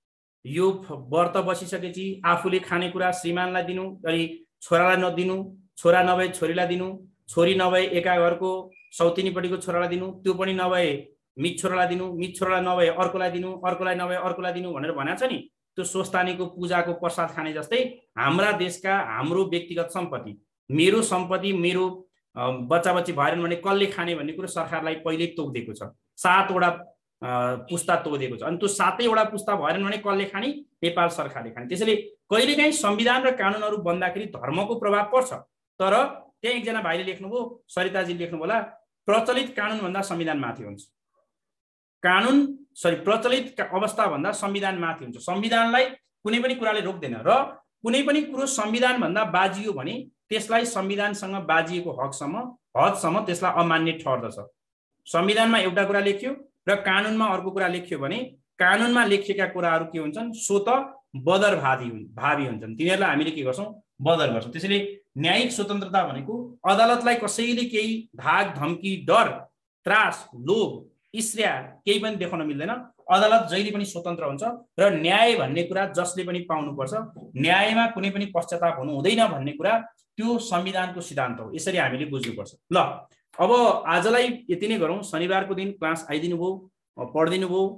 यो व्रत बसिसकेपछि आफूले खानेकुरा श्रीमानलाई दिनु, अनि छोरालाई नदिनु, छोरा नभए छोरीलाई दिनु, छोरी नभए एका घरको सौतिनीपट्टिको छोरालाई दिनु, त्यो पनि नभए मित छोरालाई दिनु, मित छोरालाई नभए अर्कोलाई दिनु, अर्कोलाई नभए अर्कोलाई दिनु भनेर भनेको छ नि। त्यो स्वस्थानीको पूजाको प्रसाद खाने जस्तै हाम्रा देशका हाम्रो व्यक्तिगत सम्पत्ति, मेरो सम्पत्ति, मेरो बच्चा बच्ची भएन भने कसले खाने भन्ने कुरो सरकारलाई पहिले तोकिदिएको छ। सातवटा पुस्ता तोकिदिएको छ, अनि त्यो सातैवटा पुस्ता भएन भने कसले खाने? नेपाल सरकारले खाने। त्यसैले कहिलेकाहीँ संविधान र कानुनहरू बन्दाखेरि धर्मको प्रभाव पर्छ, तर त्यहाँ एकजना भाइले लेख्नुभयो, सरिताजी लेख्नु होला, प्रचलित कानुनभन्दा संविधान माथि हुन्छ। कानुन सरी प्रचलित अवस्था भन्दा संविधान माथि हुन्छ। संविधानलाई कुनै पनि कुराले रोक्दैन, र कुनै पनि कुरो संविधान भन्दा बाजियो भने त्यसलाई संविधानसँग बाजिएको हकसम्म हदसम्म त्यसलाई अमान्य ठहर्दछ। संविधानमा एउटा कुरा लेख्यो र कानुनमा अर्को कुरा लेख्यो भने कानुनमा लेखिएका कुराहरू के हुन्छन्? स्वत बदरभावी भावी हुन्छन्। तिनीहरूलाई हामीले के गर्छौँ? बदर गर्छौँ। त्यसैले न्यायिक स्वतन्त्रता भनेको अदालतलाई कसैले केही धाक धम्की डर त्रास लोभ ईर्ष्या केही पनि देखाउन मिल्दैन। अदालत जहिले पनि स्वतन्त्र हुन्छ र न्याय भन्ने कुरा जसले पनि पाउनुपर्छ, न्यायमा कुनै पनि पश्चाताप हुनु हुँदैन भन्ने कुरा त्यो संविधानको सिद्धान्त हो। यसरी हामीले बुझ्नुपर्छ। ल अब आजलाई यति नै गरौँ। शनिबारको दिन क्लास आइदिनु भयो, पढिदिनु भयो।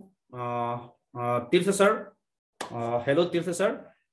Tirtha sir, hello Tirtha sir.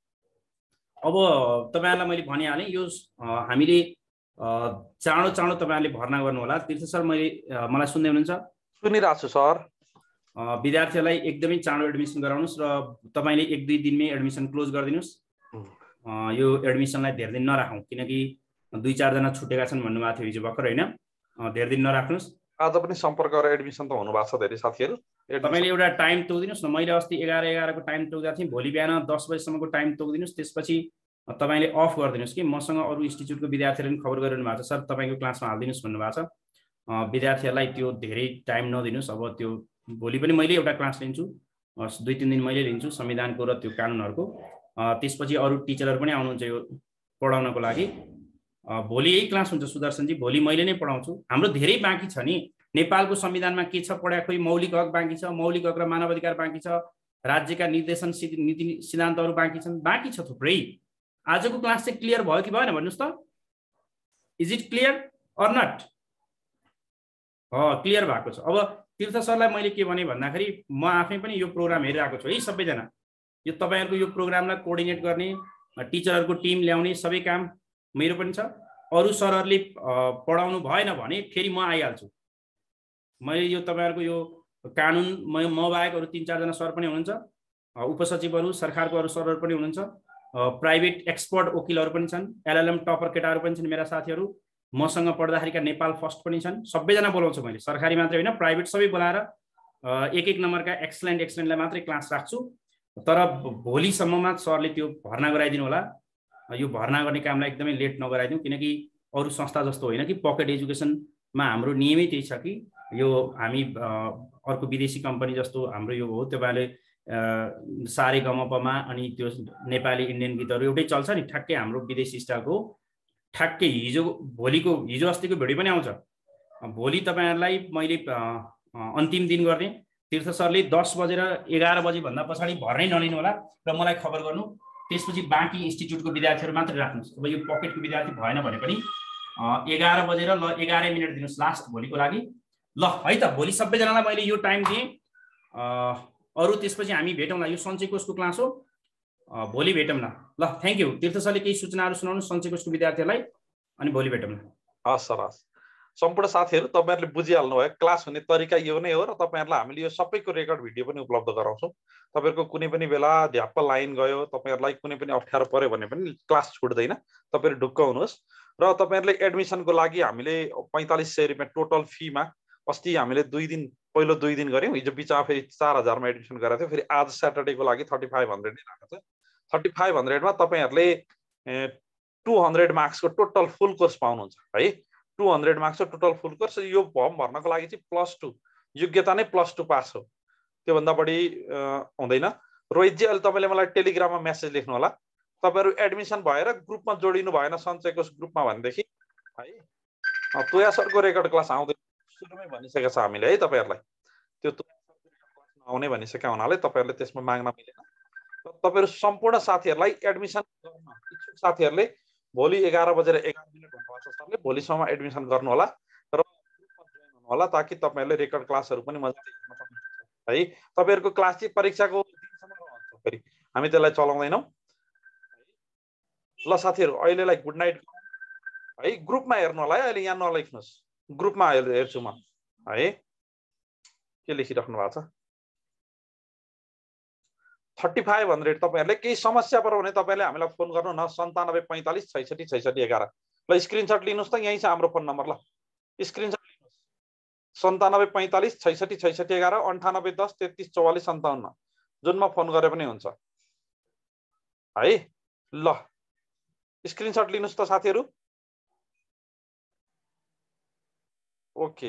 अब तपाईँहरूलाई मैले भनिहालेँ, यो हामीले चाँडो चाँडो तपाईँहरूले भर्ना गर्नु होला। तीर्थ सर, मैले मलाई सुन्दै हुनुहुन्छ? सुनिरहेको छु सर। विद्यार्थीहरूलाई एकदमै चाँडो एडमिसन गराउनुहोस् र तपाईँले एक दुई दिनमै एडमिसन क्लोज गरिदिनुहोस्। यो एडमिसनलाई धेरै दिन नराखौँ, किनकि दुई चारजना छुटेका छन् भन्नुभएको थियो हिजो भर्खर, होइन? धेरै दिन नराख्नुहोस्। आज पनि सम्पर्क गरेर एडमिसन त हुनुभएको छ धेरै साथीहरू। तपाईँले एउटा टाइम तोकिदिनुहोस् न। मैले अस्ति एघार एघारको टाइम तोकिदिएको थिएँ, भोलि बिहान दस बजीसम्मको टाइम तोकिदिनुहोस्। त्यसपछि तपाईँले अफ गरिदिनुहोस् कि मसँग अरू इन्स्टिच्युटको विद्यार्थीहरूले पनि खबर गरिरहनु भएको छ, सर तपाईँको क्लासमा हालिदिनुहोस् भन्नुभएको छ। विद्यार्थीहरूलाई त्यो धेरै टाइम नदिनुहोस्। अब त्यो भोलि पनि मैले एउटा क्लास लिन्छु, दुई तिन दिन मैले लिन्छु संविधानको र त्यो कानुनहरूको। त्यसपछि अरू टिचरहरू पनि आउनुहुन्छ यो पढाउनको लागि। भोलि यही क्लास हुन्छ सुदर्शनजी, भोलि मैले नै पढाउँछु। हाम्रो धेरै बाँकी छ नि। नेपालको संविधानमा के छ पढाएको, खोइ मौलिक हक बाँकी छ, मौलिक हक र मानव अधिकार बाँकी छ, राज्यका निर्देशन नीति सिद्धान्तहरू बाँकी छन्, बाँकी छ थुप्रै। आजको क्लास चाहिँ क्लियर भयो कि भएन भन्नुहोस् त? Is it clear or not? Clear भएको छ। अब तीर्थ सरलाई मैले के भने भन्दाखेरि म आफै पनि यो प्रोग्राम हेरिरहेको छु है। सबैजना यो तपाईँहरूको यो प्रोग्रामलाई कोअर्डिनेट गर्ने, टिचरहरूको टिम ल्याउने सबै काम मेरो पनि छ। अरू सरहरूले पढाउनु भएन भने फेरि म आइहाल्छु। मैले यो तपाईँहरूको यो कानुन म म बाहेक अरू तिन चारजना सर पनि हुनुहुन्छ, उपसचिवहरू सरकारको अरू सरहरू पनि हुनुहुन्छ, प्राइभेट एक्सपर्ट वकिलहरू पनि छन्, एलएलएम टपर केटाहरू पनि छन् मेरा साथीहरू, मसँग पढ्दाखेरिका नेपाल फर्स्ट पनि छन्। सबैजना बोलाउँछु मैले, सरकारी मात्रै होइन प्राइभेट सबै बोलाएर एक एक नम्बरका एक्सलेन्ट एक्सलेन्टलाई मात्रै क्लास राख्छु। तर भोलिसम्ममा सरले त्यो भर्ना गराइदिनु होला। यो भर्ना गर्ने कामलाई एकदमै लेट नगराइदिउँ, किनकि अरू संस्था जस्तो होइन कि पकेट एजुकेसनमा हाम्रो नियमै त्यही छ कि यो हामी अर्को विदेशी कम्पनी जस्तो हाम्रो यो हो। तपाईँले सारे गमपमा अनि त्यो नेपाली इन्डियन गीतहरू एउटै चल्छ नि, ठ्याक्कै हाम्रो विदेशी स्टाइलको ठ्याक्कै हिजो भोलिको हिजो अस्तिको भिडियो पनि आउँछ। भोलि तपाईँहरूलाई मैले अन्तिम दिन गर्ने। तीर्थ सरले दस बजेर एघार बजीभन्दा पछाडि भर्नै नलिनु होला र मलाई खबर गर्नु। त्यसपछि बाँकी इन्स्टिच्युटको विद्यार्थीहरू मात्रै राख्नुहोस्। अब यो पकेटको विद्यार्थी भएन भने पनि एघार बजेर ल एघारै मिनट दिनुहोस् लास्ट भोलिको लागि। ल है त, भोलि सबैजनालाई मैले यो टाइम दिएँ। अरू त्यसपछि हामी भेटौँला। यो सञ्चय कोषको क्लास हो, भोलि भेटौँ न। ल थ्याङ्क यू। तीर्थ सरले केही सूचनाहरू सुनाउनु सञ्चय कोषको विद्यार्थीहरूलाई, अनि भोलि भेटौँ न। हस् सर, हस्। सम्पूर्ण साथीहरू तपाईँहरूले बुझिहाल्नु भयो, क्लास हुने तरिका यो नै हो र तपाईँहरूलाई हामीले यो सबैको रेकर्ड भिडियो पनि उपलब्ध गराउँछौँ। तपाईँहरूको कुनै पनि बेला ध्याप्प लाइन गयो, तपाईँहरूलाई कुनै पनि अप्ठ्यारो पर्यो भने पनि क्लास छुट्दैन, तपाईँहरू ढुक्क हुनुहोस्। र तपाईँहरूले एडमिसनको लागि हामीले पैँतालिस सय रुपियाँ टोटल फीमा अस्ति हामीले दुई दिन पहिलो दुई दिन गऱ्यौँ। हिजो बिचमा फेरि चार हजारमा एडमिसन गराएको थियो। फेरि आज स्याटरडेको लागि थर्टी फाइभ हन्ड्रेड नै राखेको छ। थर्टी फाइभ हन्ड्रेडमा तपाईँहरूले टू हन्ड्रेड मार्क्सको टोटल फुल कोर्स पाउनुहुन्छ है। टू हन्ड्रेड मार्क्सको टोटल फुल कोर्स। यो फर्म भर्नको लागि चाहिँ प्लस टू योग्यता नै प्लस टू पास हो, त्योभन्दा बढी हुँदैन। रोहितजी, अहिले तपाईँले मलाई टेलिग्राममा मेसेज लेख्नु होला, तपाईँहरू एडमिसन भएर ग्रुपमा जोडिनु भएन सञ्चय कोष ग्रुपमा भनेदेखि है। तुया सरको रेकर्ड क्लास आउँदैन, सुरुमै भनिसकेको छ हामीले है तपाईँहरूलाई। त्यो तुया सरको रेकर्ड क्लास नआउने भनिसकेका हुनाले तपाईँहरूले त्यसमा माग्न मिलेन। तपाईहरु सम्पूर्ण साथीहरुलाई एडमिसन गर्न इच्छुक साथीहरुले भोलि एघार बजेर एघार मिनेट भन्नुभएको छ सरले, भोलिसम्म एडमिसन गर्नु होला र ग्रुपमा जोइन हुनु होला ताकि तपाईहरुले रेकर्ड क्लासहरु पनि मजाले हेर्न सक्नुहुन्छ है। तपाईहरुको क्लास चाहिँ परीक्षाको दिनसम्म रहन्छ, फेरि हामी त्यसलाई चलाउँदैनौं। ल साथीहरु अहिलेलाई गुड नाइट है। ग्रुपमा हेर्नु होला है, अहिले यहाँ नलेख्नुस्, ग्रुपमा हेर्छु म है। के लेखिराख्नु भएको छ थर्टी फाइभ हन्ड्रेड। तपाईहरुले केही समस्या पर्यो भने तपाईहरुले हामीलाई फोन गर्नु न, सन्तानब्बे पैंतालीस छैसठी छैसठी एघार। ल स्क्रिनशट लिनुस् त, यही छ हाम्रो फोन नम्बर। ल स्क्रिनशट लिनुस्, सन्तानब्बे पैंतालीस छैसठी छैसठी एघार, अन्ठानब्बे दस तेत्तीस चौवालीस सन्ताउन्न, जुनमा फोन गरे पनि हुन्छ है। ल स्क्रिनशट लिनुस् त साथीहरु। ओके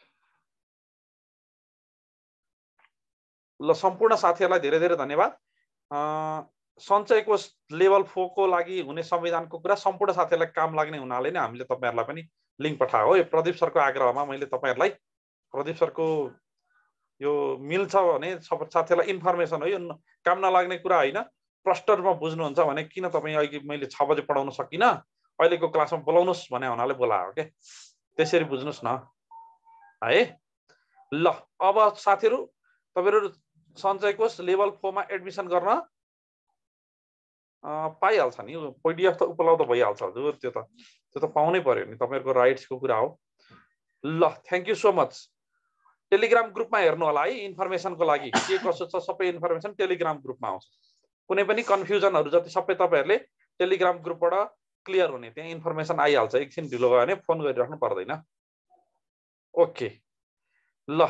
ल सम्पूर्ण साथीहरुलाई धेरै धेरै धन्यवाद। सञ्चय कोष लेभल फोर को लागि हुने संविधानको कुरा सम्पूर्ण साथीहरुलाई काम लाग्ने हुनाले नै हामीले तपाईहरुलाई पनि लिंक पठाएको हो। यो प्रदीप सरको आग्रहमा मैले तपाईहरुलाई, प्रदीप सरको यो मिल्छ भने साथीहरुलाई इन्फर्मेसन हो, यो काम नलाग्ने कुरा हैन। प्रष्ट रूपमा बुझ्नुहुन्छ भने किन तपाई अहिले मैले छ बजे पढाउन सकिन, अहिलेको क्लासमा बोलाउनुस् भने हुनाले बोलाएको के, त्यसरी बुझ्नुस् न है। ल अब साथीहरु तपाईहरु सञ्चय कोष लेभल फोर मा एडमिसन गर्न पाइहाल्छ नि, पीडीएफ त उपलब्ध भइहाल्छ हजुर। त्यो त त्यो त पाउनै पर्यो नि, तपाईहरुको राइट्सको कुरा हो। ल thank you so much. Telegram ग्रुपमा हेर्नु होला है, इन्फर्मेसनको लागि के कसो छ सबै इन्फर्मेसन टेलिग्राम ग्रुपमा आउँछ। कुनै पनि कन्फ्युजनहरु जति सबै तपाईहरुले टेलिग्राम ग्रुपबाट क्लियर हुने, त्यहाँ इन्फर्मेसन आइहाल्छ। एकछिन ढिलो भयो भने फोन गरिराख्नु पर्दैन। ओके ल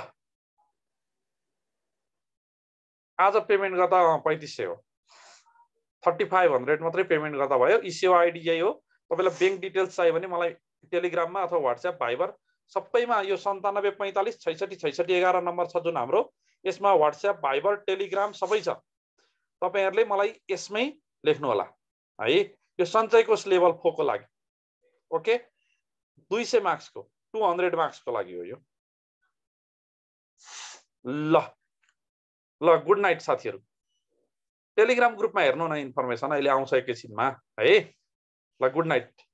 आज पेमेन्ट गर्दा पैंतीस सय हो, थर्टी फाइभ हन्ड्रेड मात्रै पेमेन्ट गर्दा भयो। ई सेवा आइडी यही हो। तपाईलाई बैंक डिटेल्स चाहियो भने मलाई टेलिग्राममा अथवा व्हाट्सएप भाइबर सबैमा यो सन्तानब्बे पैंतालीस छैसठी छैसठी एघार नम्बर छ जुन हाम्रो, यसमा व्हाट्सएप भाइबर टेलिग्राम सबै छ। तपाईहरुले मलाई यसमै लेख्नु होला है। यो सञ्चय कोष लेभल फोर को लागि ओके, दुई सय मार्क्सको टू हन्ड्रेड मार्क्सको लागि हो यो। ल ल गुड नाइट साथीहरु। टेलिग्राम ग्रुपमा हेर्नु न इन्फर्मेसन, अहिले आउँछ एकैछिनमा है। ल गुड नाइट।